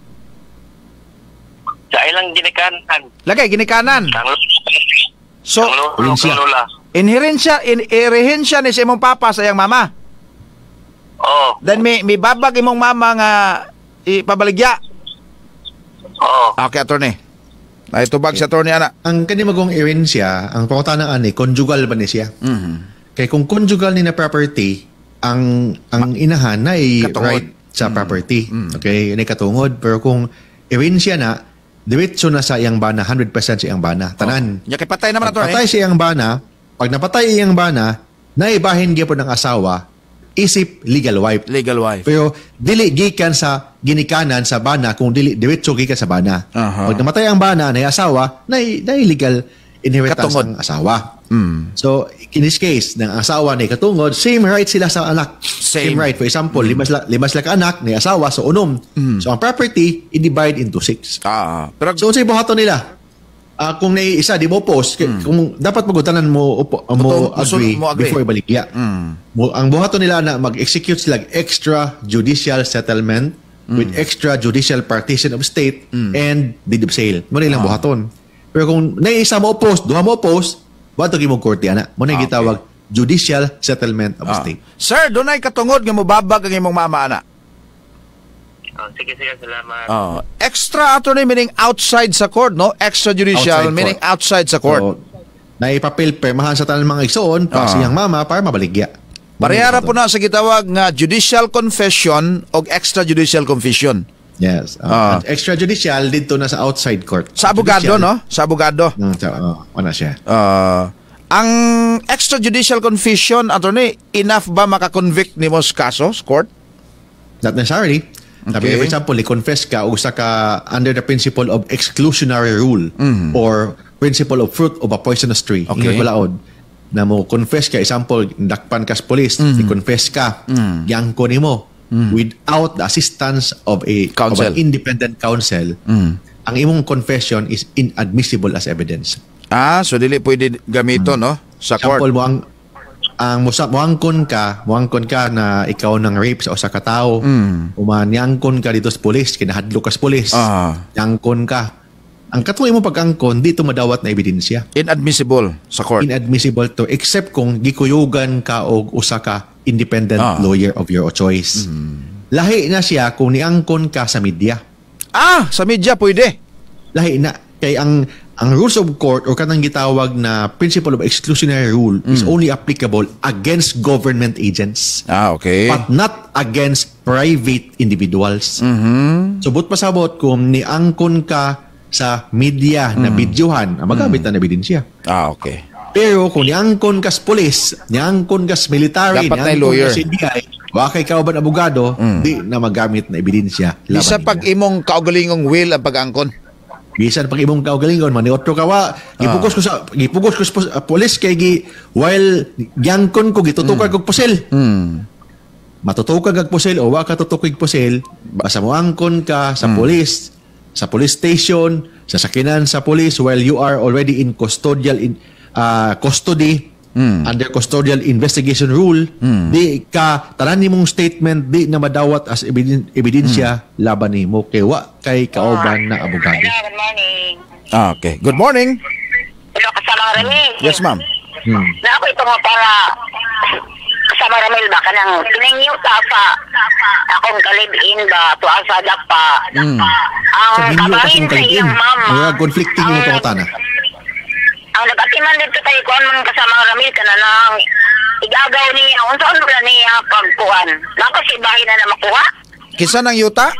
Sa ilang ginikanan. Lagay, ginikanan. Ang So, ang lolo, ang lola. inherensya, in, irehensya ni sa imong papa sa iyang mama. Oo. Then may, may babag imong mama nga ipabaligya. Oo. Okay, attorney. Ay, tubag si attorney, ana. Ang kani magong erin siya, ang pangutanaan ani, conjugal ba ni siya? Mhm. Kaya kung conjugal ni na property, ang ang inahan na ay Katungod. right sa Mm. property. Mm. Okay, yun ay katungod. Pero kung erin siya na, diretso na sa iyang bana, one hundred percent sa iyang bana. Tanan. Nya kay patay naman Pag attorney. patay sa iyang bana, pag napatay iyang bana, naibahin gyapon ng asawa, isip legal wife. Legal wife. Pero dili gikan sa ginikanan sa bana kung dili diretso gikan sa bana. Aha. Pag namatay ang bana na asawa, na legal inheritance Katungod. ng asawa. Mm. So, in this case, ng asawa ni katungod, same right sila sa anak. Same. right. For example, lima sila, lima sila ka anak ni asawa, so unom. So, ang property, i-divide into six. Ah, pero So, sa buhaton nila, ah, kung may isa, di mo post, kung dapat magutanan mo, upo, mo, Totoo, gusto agree, mo agree. before ibaligya. Mm. Mo- ang buhaton nila na mag-execute sila extrajudicial settlement with extrajudicial partition of state and deed of sale. Mo na ilang buhaton. Pero kung naisa mo post, duha mo post, bato mo korte ana. Mo na Ah, gitawag judicial settlement of Ah. state. Sir, dunay katungod nga mobabag ang imong mama, ana. Oh, sige, sige, salamat. Oh, extra attorney meaning outside sa court, no? Extrajudicial Outside meaning court. outside sa court. So, naipapil permahan sa tanan mga igsoon para Ah. sa iyang mama para mabaligya. Parehara po na sa gitawag nga judicial confession o extrajudicial confession. Yes. Ah. Uh, extrajudicial dito na sa outside court. Sa abogado, Judicial, no? Sa abogado. Mm, sa, oh, ano siya? Uh, ang extrajudicial confession, attorney, enough ba makakonvict ni mo sa kaso sa court? Not necessarily. Sabi, Okay. for example, i-confess ka o usa ka under the principle of exclusionary rule or principle of fruit of a poisonous tree. Okay. Ingat balaod. Na mo confess ka, example, dakpan ka sa police, i-confess ka, yangko ni mo, without the assistance of a Counsel. of an independent counsel, ang imong confession is inadmissible as evidence. Ah, so dili pwede gamito, no? Sa court. Example mo ang ang musa muangkon ka, muangkon ka na ikaw nang rape sa usa ka tawo. Mm. Umanyangkon ka dito sa pulis, kinahadlo ka sa pulis. Ah. Yangkon ka. Ang katuloy mo pag-angkon, dito madawat na ebidensya. Inadmissible sa court. Inadmissible to except kung gikuyugan ka o usa ka independent Ah. lawyer of your choice. Lahi na siya kung niangkon ka sa media. Ah, sa media pwede. Lahi na. Kay ang ang rules of court or kanang gitawag na principle of exclusionary rule is only applicable against government agents. Ah, okay. But not against private individuals. Mhm. So, but pasabot kung niangkon ka sa media na videohan, ang magamit na na ebidensya. Ah, okay. Pero kung niangkon ka sa police, niangkon ka sa military, Dapat na niangkon lawyer. ka sa C B I, wakay ka ba abogado, di na magamit na ebidensya. laban Bisa nila. pag imong kaugalingong will ang pag-angkon. Bisan pag imong kaugalingon maniotro ka wa gipugos ko sa gipugos ko sa pos- uh, police kay gi while giangkon ko gitutukar kog pusil. Mm. Matutukag kag pusil o wa ka tutukig pusil, basta mo angkon ka sa police, sa police station, sa sakinan sa police while you are already in custodial in uh, custody under custodial investigation rule, di ka tanan nimong statement di na madawat as ebiden- ebidensya laban nimo kay wa kay kauban na abogado. Hello, good morning. Ah, okay. Good morning. Hello, kasama ka Ramil. Yes, ma'am. Hmm. Na ako ito mo para kasama Ramil ba ka nang tiningyo ta sa akong kalibin ba to asa dapa. Mm. Ang Sa minyo kabahin kasing sa kalibin. iyang mama. Mga conflicting mo ang- pangutana. Ang nagatiman dito tayo kuan man kasama Ramil ka na nang igagaw niya. Unsa ano ba niya pagkuan? Nako si bahin na na makuha. Kisa ng yuta?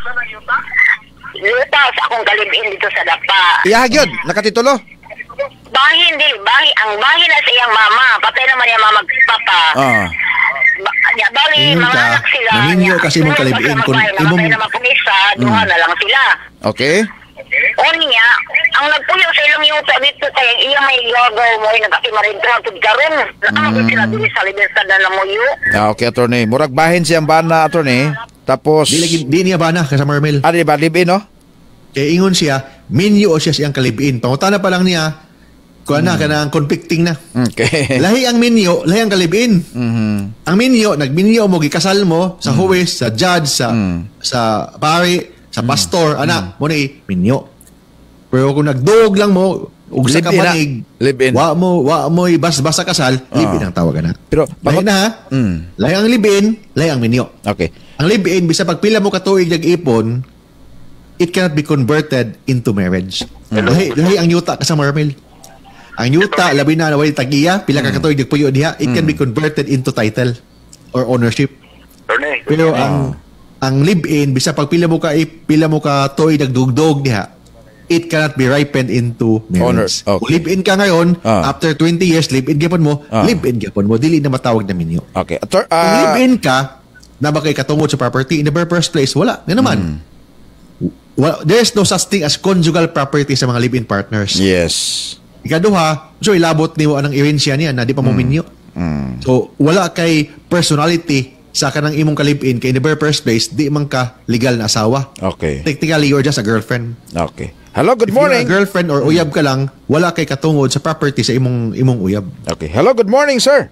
Luta sa akong kalibin dito sa dapa. Iyahagyod, nakatitulo. Bahin di, bahin ang bahin na sa iyang mama. Patay naman niya mama papa. Ah. Ba, niya, bali, Ingon mga ka, anak sila. naninyo niya. kasi mong Pero kalibiin basta kung mabay, imong- namatay naman kung isa, duha na lang sila. Okay. O niya, ang nagpuyo sa ilang yuta dito kaya iya may gagaw mo ay nagkatimarin ko ang tudgaron. Nakamagod sila dito sa libertad na namuyo. Ah, okay, attorney. Murag bahin siyang bana, attorney. Tapos, Di lagi di niya bana kasama Ramil. ah, di ba, live-in, no? Kaya ingon siya, minyo o siya siyang kalibiin. Pangutana pa lang niya, kuha na, kanang conflicting na. Okay. Lahi ang minyo, lahi ang kalibin. Mhm. Ang minyo, nagminyo mo, gikasal mo sa huwes, sa judge, sa sa pari, sa pastor, ana, mo na minyo. Pero kung nagdog lang mo, ug sa Live-in na. kabanig, Live-in. wa mo, wa mo ibas-bas sa kasal, live-in ang tawag na. Pero Lahi na ha, Mm. lahi ang live-in, lahi ang minyo. Okay. Ang live-in, bisa pagpila mo katuig nag-ipon, it cannot be converted into marriage. Lahi, lahi ang yuta kasama Ramil. Ang yuta, labi na naway tagiya, pila ka katuig nagpuyo diha, it can be converted into title or ownership. Attorney. Pero ang ang live-in, bisa pagpila mo ka pila mo ka tuig nagdugdog diha, it cannot be ripened into marriage. Honor. Okay. Kung live-in ka ngayon, Ah. after twenty years, live-in gyapon mo, Ah. live-in gyapon mo, dili na matawag na minyo. Okay. Ator, Kung ah, live-in ka, na ba kay katungod sa property in the very first place, wala. Nga naman. Hmm. Well, there is no such thing as conjugal property sa mga live-in partners. yes. Ikaduha, so ilabot ni mo anang erensya niya na di pa mo minyo. So, wala kay personality sa kanang imong ka-live-in kay in the very first place, di man ka legal na asawa. Okay. Technically, you're just a girlfriend. Okay. Hello, good If you're morning. a girlfriend or uyab ka lang, wala kay katungod sa property sa imong imong uyab. Okay. Hello, good morning, sir.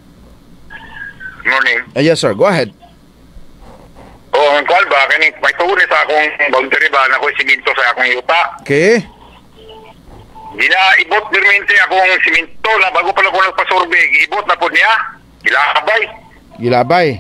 Morning. Uh, yes, sir. Go ahead. Oh, ang call ba? Kani, may tugon sa akong boundary ba na ako'y siminto sa akong yuta. Okay. Ginaibot dirmente akong siminto na bago pala ko nagpasurvey. Giibot na po niya. Gilakabay. Gilabay.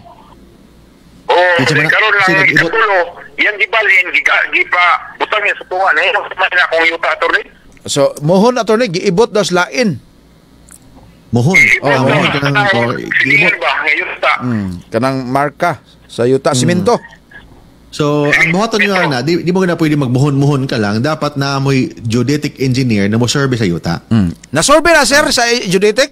Oh, Di siya kasi ba- karon siya lang nag-ibot? ikatulo. Yan gibalin, giga, gipa, butang niya sa tunga. Eh, naman na akong yuta, attorney. So, mohon attorney, giibot daw sa lain. Mohon. Ibot Oh, mohon na, ka nang ang or silingan ba, ang yuta. Hmm. Kanang marka sa yuta simento. So, ang buhaton nyo na, di, di mo na pwede magmuhon-muhon ka lang. Dapat na amoy geodetic engineer na mo survey sa yuta. Hmm. Nasurvey na, sir, sa Judetic?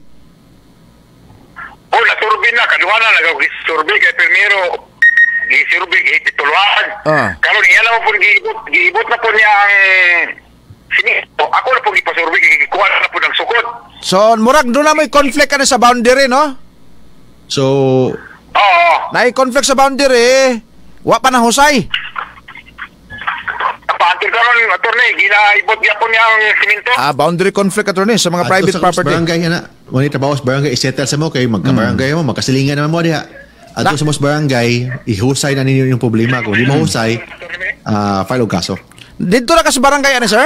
Oh, nasurvey na. Kaduha na, nag-survey kay Primero. Gi-survey, gi-tituluan. Ah. Karon niya lang po, giibot, giibot na po niya ang siminto. Ako na po gipasurvey, gikuha na po ng sukot. So, murag doon na may conflict ka na sa boundary, no? So, Oo. Na-conflict sa boundary, wa pa na husay. Paantil ka ron, attorney, ginaibot niya po niya ang siminto. Ah, boundary conflict attorney sa mga ato private sa property. barangay yan na. Muna trabaho sa barangay, isettle sa mo kay magka-barangay mo, magkasilingan naman mo diha. Ato Na- sa most barangay, ihusay na ninyo yung problema. Kung di mo husay, ah, file og kaso. Dito na ka sa barangay, ano, sir?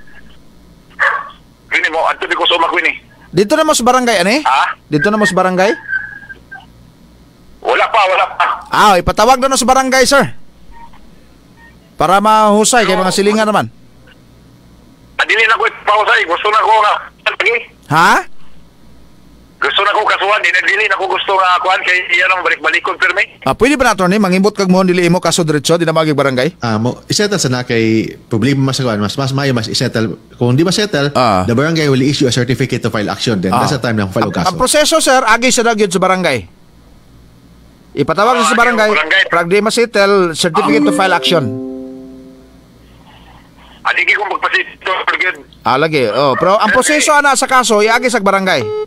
Gini mo, anto di ko sumak wini. Dito na mo sa barangay, ano eh? Ha? Dito na mo sa barangay? Wala pa, wala pa. Ah, ipatawag na no sa barangay, sir. Para mahusay, kay mga silingan naman. Adili na ko ipausay, gusto na ko nga. Lagi. Ha? Gusto na ko kasuhan, dinadili na ko gusto nga kuhan kay iyan ang balik-balikon permi. Ah, pwede ba na, attorney? Mangimbot kag mohon dili imo kaso diretso, di na magig barangay? Ah, mo isettle sa na kay problema mas kuan, mas mas maayo mas isettle. Kung di ba settle, Ah. the barangay will issue a certificate to file action. Then Ah. that's the time ng file og Ang kaso. proseso, sir, agi sa nagyod sa barangay. Ipatawag na sa Ah, barangay, yung barangay. pag di masettle, certificate to file action. Adigi kong magpasito, good. Ah, lagi. Oh, pero ang proseso ana sa kaso, iagi sa barangay.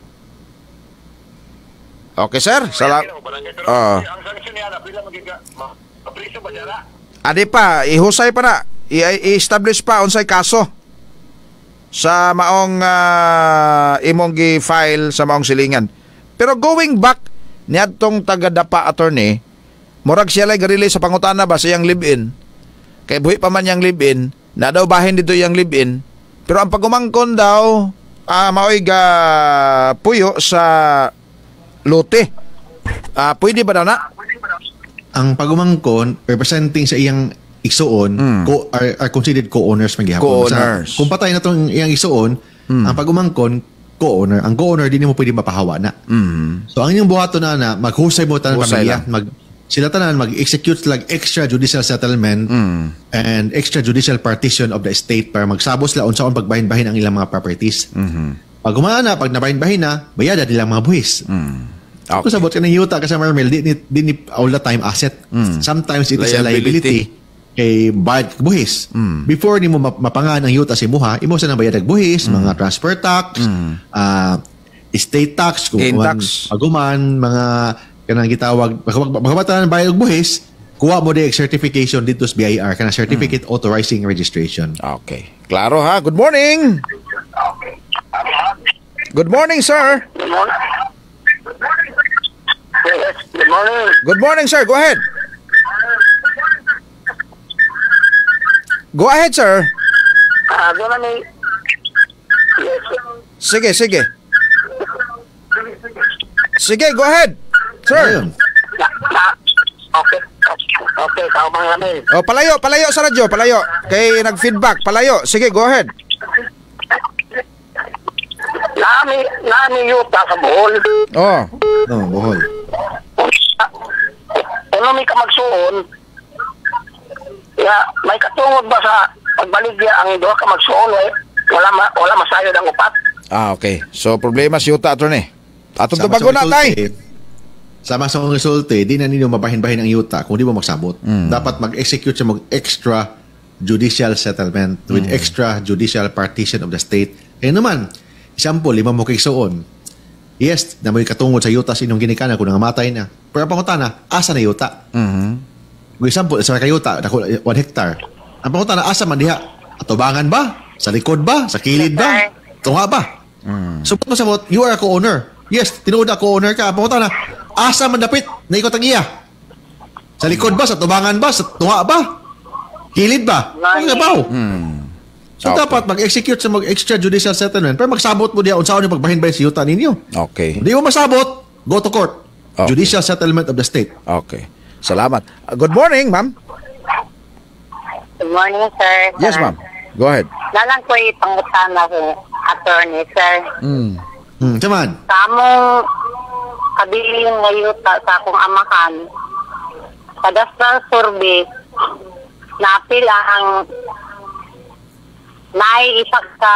Okay, sir. Salam. Ah. Ang sanksyon niya na, pila magiga, ma-apriso ba niya na? Adi pa, ihusay pa na. I- I-establish pa unsay kaso sa maong ah, imong gi-file sa maong silingan. Pero going back niadtong taga-dapa attorney, murag siya lay garili sa pangutana ba sa iyang live-in. Kay buhi pa man yang live-in, na daw bahin dito yang live-in. Pero ang pagumangkon daw, ah, maoy ga puyo sa lote. Ah, pwede ba daw na? Ang pagumangkon representing sa iyang igsuon Mm. co- are, are considered co-owners man gihapon. Co-owners. Sa- Kung patay na tong iyang igsuon, ang pagumangkon co-owner. Ang co-owner di mo pwede mapahawa na. Mm. So ang inyong buhaton na na maghusay mo tanan Husay pamilya, lang. mag sila tanan mag-execute like extrajudicial settlement Mm. and extrajudicial partition of the estate para magsabos la unsaon pagbahin-bahin ang ilang mga properties. Mhm. Pag humana, pag nabahin-bahin na, bayada nila mga buhis. Mm. Kung Okay. sabot ka ng yuta kasi Marmel, di, di, di, di all the time asset. Mm. Sometimes it is a Liability. liability kay bayad kag buhis. Mm. Before ni mo map- mapangan ang yuta si muha, imo sa nang bayad kag buhis, mga transfer tax, Mm. ah, estate tax, kung Gain kuwan, tax. paguman, mga kanang gitawag, pagkamatan ng bayad kag buhis, kuha mo di certification dito sa B I R, kanang certificate Mm. authorizing registration. Okay. Klaro ha. Good morning. Okay. Good morning, sir. Good morning. Yes, good morning. Good morning, sir. Go ahead. Go ahead, sir. Ah, doon na may... Yes. Sige, sige. Sige, go ahead. Sir. Ayun. Na, na, okay. Okay, tao bang namin. Oh, palayo, palayo sa radyo, palayo. Kay nag-feedback, palayo. Sige, go ahead. Nami, nami yuta sa buhol. Oh. Oh, Bohol. Ano may ka magsuon, ya, may katungod ba sa pagbaligya ang doha ka magsuon eh? Wala, ma, wala masayod ang upat. Ah, okay. So, problema si Yuta, attorney. Atong Sama tubago sa na, tay. resulte, Sama sa kong resulte, di na ninyo mabahin-bahin ang yuta kung di mo magsabot. Dapat mag-execute siya mag-extra judicial settlement with extra judicial partition of the state. Kaya naman, example, lima mo kiksoon. Yes, na may katungod sa yuta sa inyong ginikanan kung nangamatay na. Pero pangutana, asa na yuta? Mhm. For example, sa kayuta, one hectare. Ang pangutana, asa man diha? Atubangan ba? Sa likod ba? Sa kilid ba? Tunga ba? So, kung masabot, you are a co-owner. Yes, tinuod na co-owner ka. Ang pangutana, asa man dapit na ikot ang iya? Sa likod ba? Sa tubangan ba? Sa tunga ba? Kilid ba? Ang gabaw. So, Okay. dapat mag-execute sa mag-extra judicial settlement pero magsabot mo diya unsaon yung pagbahin-bahin sa yuta ninyo. Okay. Hindi mo masabot, go to court. Okay. Judicial settlement of the state. Okay. Salamat. Uh, good morning, ma'am. Good morning, sir. Yes, ma'am. Go ahead. Nalang ko ipangutana ko, attorney, sir. Mm. Hmm, saman. Sa among kabiling ngayuta sa akong amahan, kadastral survey, napila ang naiisak sa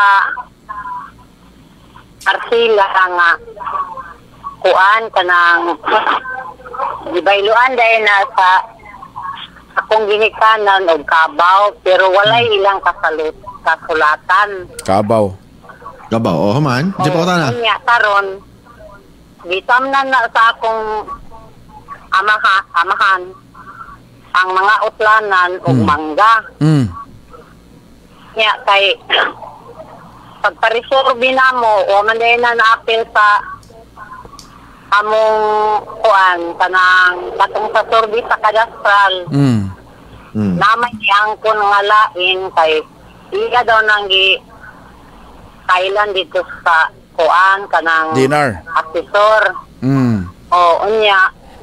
parsila nga kuan kanang gibailuan dahil na sa akong ginikanan o kabaw pero walay ilang kasalut kasulatan. Kabaw. Gabaw, oh man. Di pa ko na. Kanya karon gitam na na sa akong amaha, amahan ang mga utlanan o mangga. Mm. Nya kay pagpa-resorbe na mo o man din na na-appeal sa among kuan kanang katong sa survey sa kadastral. Mm. Hmm. Namay ang kun nga lain kay iya daw nang gi kailan dito sa kuan kanang Dinar. asesor Mm. o unya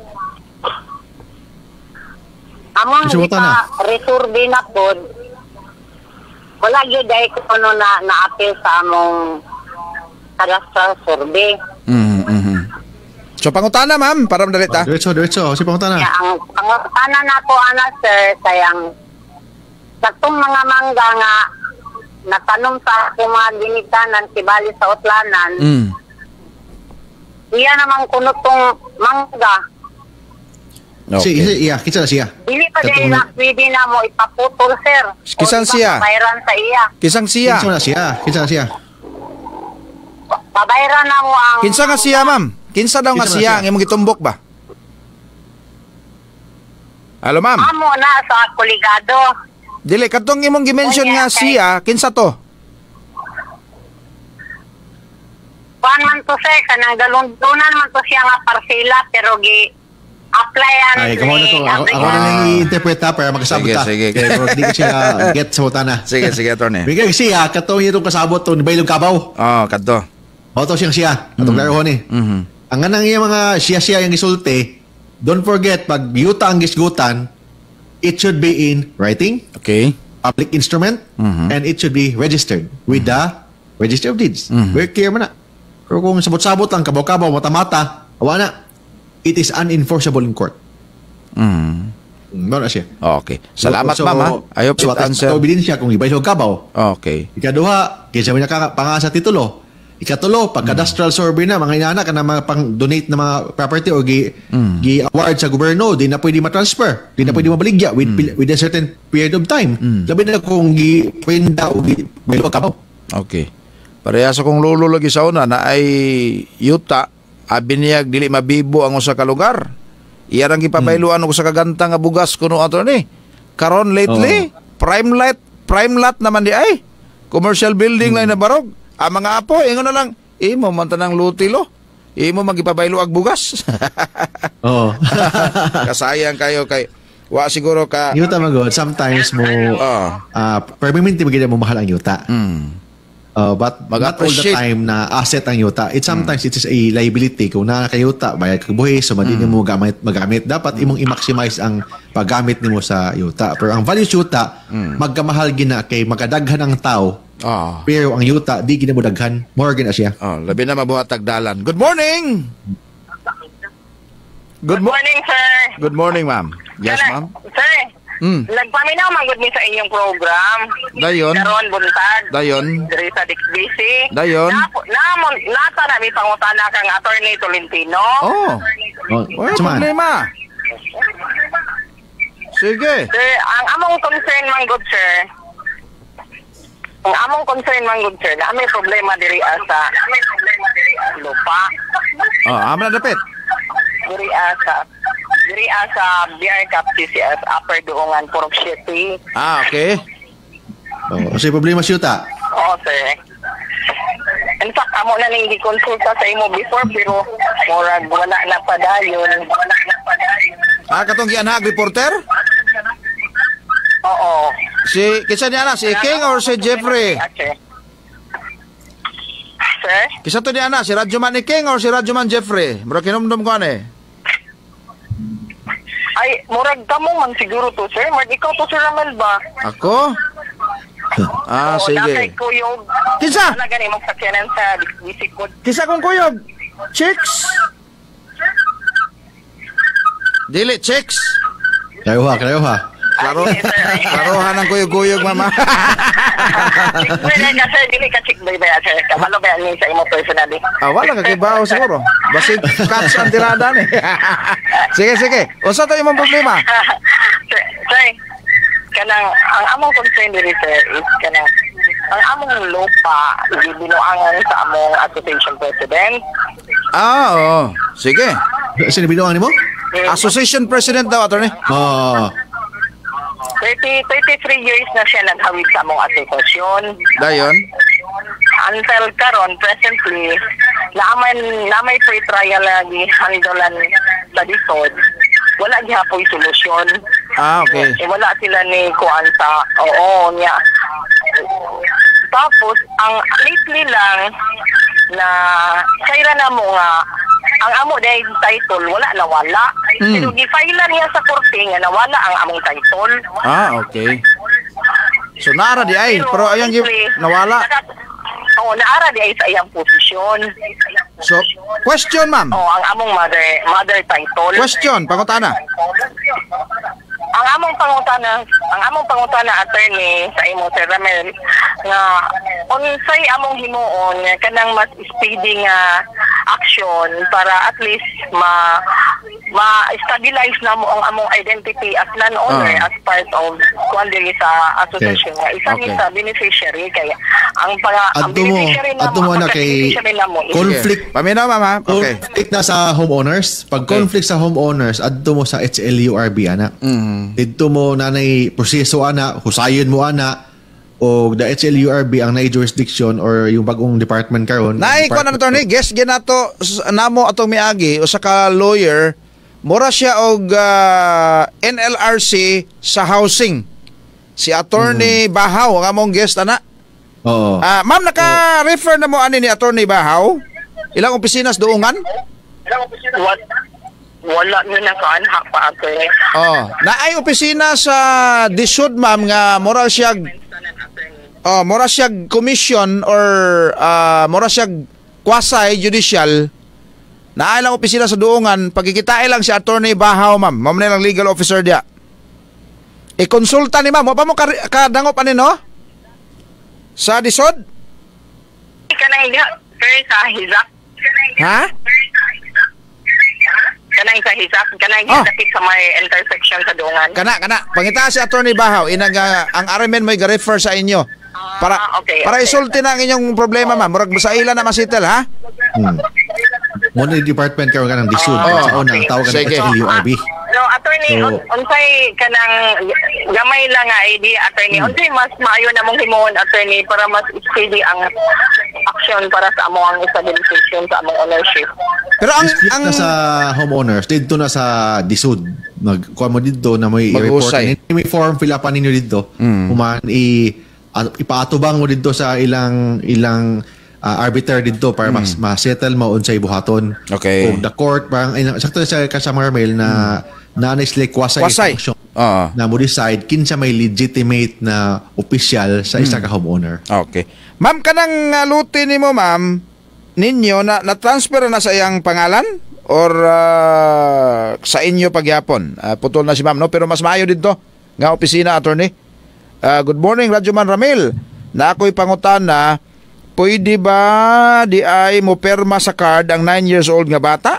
among Isubutan na. resurvey na pod wala gyud dai ko ano na na-appeal sa among kadastral survey. Mm. Mm. So, pangutana, ma'am, para madali ta. Diretso, diretso. Si pangutana. Kaya ang pangutana na ko ana sir sayang katong mga mangga nga natanom sa akong mga ginikanan kibali sa utlanan Mm. iya namang kunutong mangga Si, Okay. si, iya, kitsa na siya. dili pa Katong- din na pwede na mo ipaputol sir. Kisan O siya? ipabayran sa iya. Kisang siya. Kitsa na siya. Kitsa na siya. Pabayran na mo ang Kinsa nga siya, ma'am? Kinsa daw nga Kinsa nga siya siya? ang imong gitumbok ba? Hello, ma'am. amo na sa kuligado. Dili katong imong gi-mention Kaya, nga kay- siya, kinsa to? Kuan man to sir kanang dalundunan man to siya nga parsela pero gi applyan Ay, kamo na to. Ako, ako na lang i-interpret ha para makasabot Sige, ta. sige. Kaya kung di ka siya get sa butana. Sige, sige, attorney. Bigay siya, katong itong kasabot to, ni Bailong Kabaw. Oh, kadto. O to siyang siya. Atong klarohon eh. Mhm. Ang anang iya mga siya-siya yung isulti, don't forget, pag yuta ang gisgutan, it should be in writing, Okay. public instrument, Mhm. and it should be registered with the Register of Deeds. Very clear man na. Pero kung sabot-sabot lang, kabaw-kabaw, mata-mata, awa na, it is unenforceable in court. Mhm. Mm, na siya. Okay. Salamat, So, ma'am, ha? I hope so, it answer. So, ebidensya kung ibay sa kabaw. Okay. Ikaduha, kaysa may nakapanga sa titulo. Ikatulo, pag cadastral survey na, mga inana ka na mga pang-donate na mga property o gi, gi-award sa gobyerno, di na pwede matransfer, di na pwede mabaligya with, with a certain period of time. Labi na kung gi-pwenda o gi-bilo kabaw. Okay. Parehas akong lolo lagi sa una na ay yuta, abiniyag dili mabibo ang usa ka lugar. Iyarang gipabailuan og sa kaganta nga bugas kuno ato ni. Karon lately, prime lot, prime lot naman di ay. Commercial building lang na barog. Ang mga apo, ingon na lang, imo man tanang lutilo. Imo magipabaylo ag bugas. Oo. Kasayang kayo kay wa siguro ka Yuta magod, sometimes mo, Ah. uh, permanently magiging mo mahal ang yuta. mm. Uh, but not all the Mag-appreciate. time na asset ang yuta. It sometimes it is a liability. Kung nakakayuta, bayad ka buhis, so madini mo gamit, magamit. Dapat imong i-maximize ang paggamit nimo sa yuta. Pero ang value yuta, magkamahal gina kay makadaghan ang tao. Ah. Pero ang yuta, di gina mo daghan. More gina siya. Oh, labi na mabuhat tagdalan. Good morning. Good Good mo- morning, sir. Good morning, ma'am. Yes, Kana- ma'am. Sir, Mm. nagpaminaw manggod mi sa inyong program. Dayon. Karon buntag. Dayon. Diri sa D X B C. Dayon. Na, na, nata na mi pangutana kang Attorney Tolentino. Oh. Oh, Wala Suman. problema. Sige. Sir, ang among concern man good sir. Ang among concern man good sir, na may problema diri asa. May problema diri asa lupa. Oh, amo na dapit. Diri asa. Diri asa B R Cap C C S Upper Duongan Purok City. Ah, okay. Oh, kasi problema sa yuta. Oo, sir. In fact, amo na ning gikonsulta sa imo before pero murag wala na padayon. Wala na padayon. Ah, katong gianhag reporter? Oo. Si kisa ni ana, si King or si Jeffrey? Sir? Sir? Kisa to ni ana, si Radyoman ni King or si Radyoman Jeffrey? Mura kinumdum ko ani. Ay, murag kamo man siguro to, sir. Murag ikaw to, Sir Ramel ba? Ako? Ah, Oo, sige. dakay kuyog. Kinsa? Wala gani mong sakyanan sa bisikod. Kisa kong kuyog. Chicks. Dili, chicks. Kayo ha, kayo ha. Klaro, Ay, sir. klarohan ng kuyog-kuyog, mama. Pwede ka, sir. Dili ka chick boy ba, sir? Kabalo ba yan sa imo personally? Ah, wala ka kibaw siguro. Basig catch ang tirada ni. Sige, sige. Usa to imong problema. sir, sir, kanang, ang among concern diri, sir, is kanang, ang among lupa, binuangan sa among association president. Ah, oo. Sige. Sino binuangan mo? Association President daw, attorney. Oo. thirty, thirty-three years na siya naghawid sa among asosasyon. Dayon. Until karon presently, naman namay pre-trial na gihandlean sa disod. Wala gihapoy solusyon. Ah, okay. Eh, wala sila ni kuan sa oo niya. Tapos ang lately lang na kailan na mo nga ang amo dahil title wala na wala. Mm. Pero gifailan niya sa korte nga nawala ang among title. Ah, okay. So, nara di ay. Pero ayang gi- nawala. Oo, naara di ay sa iyang posisyon. So, question, ma'am. Oo, ang among mother mother title. Question, pangutana. Ang among pangutana, ang among pangutana attorney sa imo Sir Ramel nga unsay among himuon nga kanang mas speedy nga action para at least ma ma-stabilize na mo ang among identity as non-owner Ah. as part of kuan diri sa association nga isa Okay. ni sa beneficiary kaya ang pang ang Adto mo, beneficiary na adto mo na kay beneficiary na mo is- conflict. Sige. Paminaw, ma'am, ha? Okay. Conflict na sa homeowners. Pag Okay. conflict sa homeowners, adto mo sa H L U R B, ana. Mhm. Dito mo nanay proseso, ana. Husayon mo, ana. O the H L U R B ang na jurisdiction or yung bagong department karon. Naay ko na attorney, guess ginato s- namo atong miagi usa ka lawyer, mura siya og ah, N L R C sa housing. Si attorney Bahaw ang among guest ana. Oo. Ah, ma'am naka-refer na mo ani ni attorney Bahaw? Ilang opisina sa Duungan? What? Wala nyo na kaanha pa ako eh. Oh, naay opisina sa Disud, ma'am, nga mura siya oh, mura siya commission or ah, mura siya quasi judicial. Naay lang opisina sa Duungan, pagkikitaay lang si attorney Bahaw, ma'am. Ma'am na lang legal officer dia. I-konsulta ni ma'am, wa pa mo ka- kadangop ani no? Sa Disud? Kanang diha, sir, sa hizak. Ha? Kanang sa hizak. Kanang Oh. hizak sa may intersection sa Dungan. Kana kana, pangita si attorney Bahaw inang ah, ang R M N may ga-refer sa inyo. Para Ah, okay, para okay. isulti na ang inyong problema, ma'am. Murag masaila na masitel, ha? Hmm. Mo na yung department karon kanang disud. Oo. Sa una, ang tawag ka ng Sige. H L U R B. No, attorney, So- un unsay kanang gamay lang nga I D, attorney. Hmm. Unsay mas maayo na mong himuon, attorney, para mas steady ang action para sa among stabilization sa among ownership. Pero ang Split ang na sa homeowners, dito na sa disud. Magkuha mo dito na may i-report. Mag-usay. May form fill upan ninyo dito. Mm. Kuman i at- ipaatubang mo dito sa ilang ilang ah, arbiter dito para mas ma-settle mo unsay buhaton. Okay. O the court parang ay, sakto sa kasama mail na na honestly kwasay Kwasay. function Oo. na mo decide kinsa may legitimate na opisyal sa isa ka homeowner. Okay. Ma'am, kanang uh, luti nimo, ma'am, ninyo na na-transfer na sa iyang pangalan or uh, sa inyo pagyapon? Uh, putol na si ma'am, no? Pero mas maayo dito nga opisina, attorney. Uh, good morning, Radyo Man Ramil. Na ako'y pangutana, pwede ba di ay mo perma sa card ang nine years old nga bata?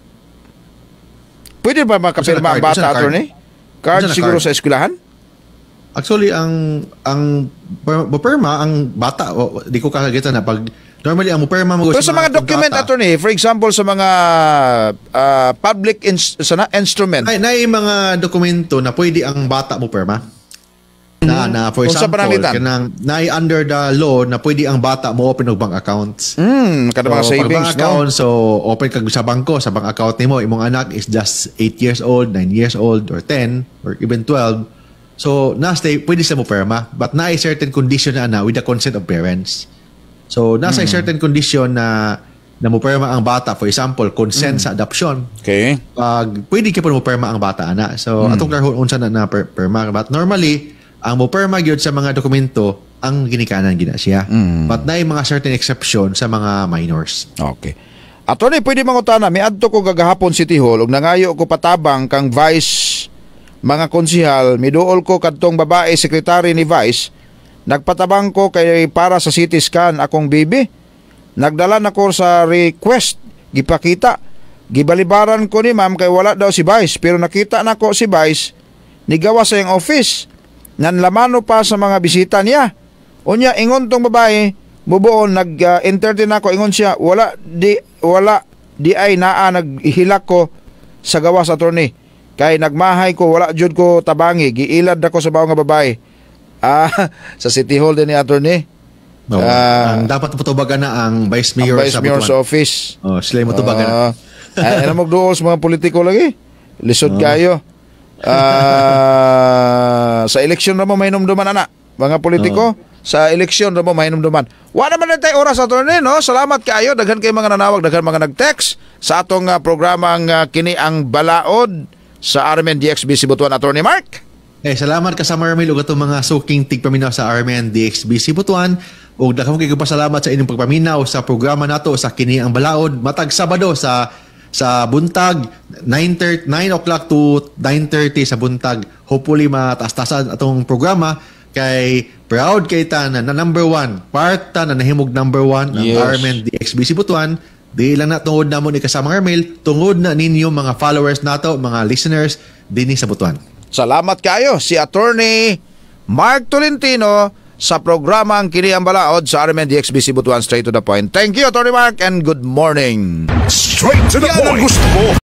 Pwede ba makapirma ang Usa na card? Usa bata, na card? attorney? Card Usa na siguro card. sa eskwelahan? Actually, ang ang per- muperma, ang bata, o, di ko kakagitan na pag normally ang muperma mo Pero sa mga document, kontrata, attorney, for example, sa mga ah, public ins- sa na, instrument, ay, na mga dokumento na pwede ang bata muperma. Na, na for Kung sa example, pananglitan. kanang, na under the law na pwede ang bata mo open og bank accounts. hmm, kada mga So, pag savings, bank no? account, so open kag sa bangko, sa bank account nimo, imong anak is just eight years old, nine years old, or ten, or even twelve. So, na-stay, pwede sila mo perma. But na certain condition na na with the consent of parents. So, nasa certain condition na na mo perma ang bata. For example, consent sa adoption. Okay. Pag pwede ka pa mo perma ang bata, ana. So, atong klaro unsa na na per, perma. But normally, ang mo perma gyud sa mga dokumento, ang ginikanan gina siya. But na mga certain exception sa mga minors. Okay. Attorney, pwede mangutana, may adto ko gagahapon City Hall ug nangayo ko patabang kang vice mga konsihal, miduol ko kadtong babae sekretary ni vice, nagpatabang ko kay para sa C T scan akong baby. Nagdala na ko sa request, gipakita. Gibalibaran ko ni ma'am kay wala daw si vice, pero nakita na ko si vice nigawa sa iyang office. Nanlamano pa sa mga bisita niya. Unya ingon tong babae, mubuon nag-entertain ako, ingon siya, wala di wala di ay naa naghilak ko sa gawas, attorney. Kay nagmahay ko, wala jud ko tabangi, giilad ako sa bawo nga babae. Ah, sa City Hall din ni attorney. No, Ah, ang dapat motubagan na ang vice Ang mayor Vice sa Mayor's Butuan. office. Oh, sila yung motubagan na. Ah, ay, alam mo doon sa mga politiko lagi. Lisod kayo. Ah, sa eleksyon na mo mahinumduman, ana. Mga politiko, sa eleksyon na mo mahinumduman. Wa naman na tayo oras, attorney, no? Salamat kayo. Daghan kayo mga nanawag, daghan mga nag-text sa atong uh, programang uh, Kini ang Balaod sa R M N D X B C Butuan, Attorney Mark. Eh, salamat ka sa Marmil ug atong mga suking tigpaminaw sa R M N D X B C Butuan. Ug daghang kay pasalamat sa inyong pagpaminaw sa programa nato sa Kini ang Balaod matag Sabado sa sa buntag nine thirty nine o'clock to nine thirty sa buntag. Hopefully mataas-tasan atong programa kay proud kay ta na, na number one part ta na nahimog number one ang Yes. R M N D X B C Butuan. Di lang na tungod na mo ni kasama Marmil, tungod na ninyo mga followers nato, mga listeners dinhi sa Butuan. Salamat kayo si Attorney Mark Tolentino sa programang Kini ang Balaod sa R M N D X B C Butuan. Straight to the point. Thank you, Attorney Mark, and good morning. Straight to the point. Gusto mo.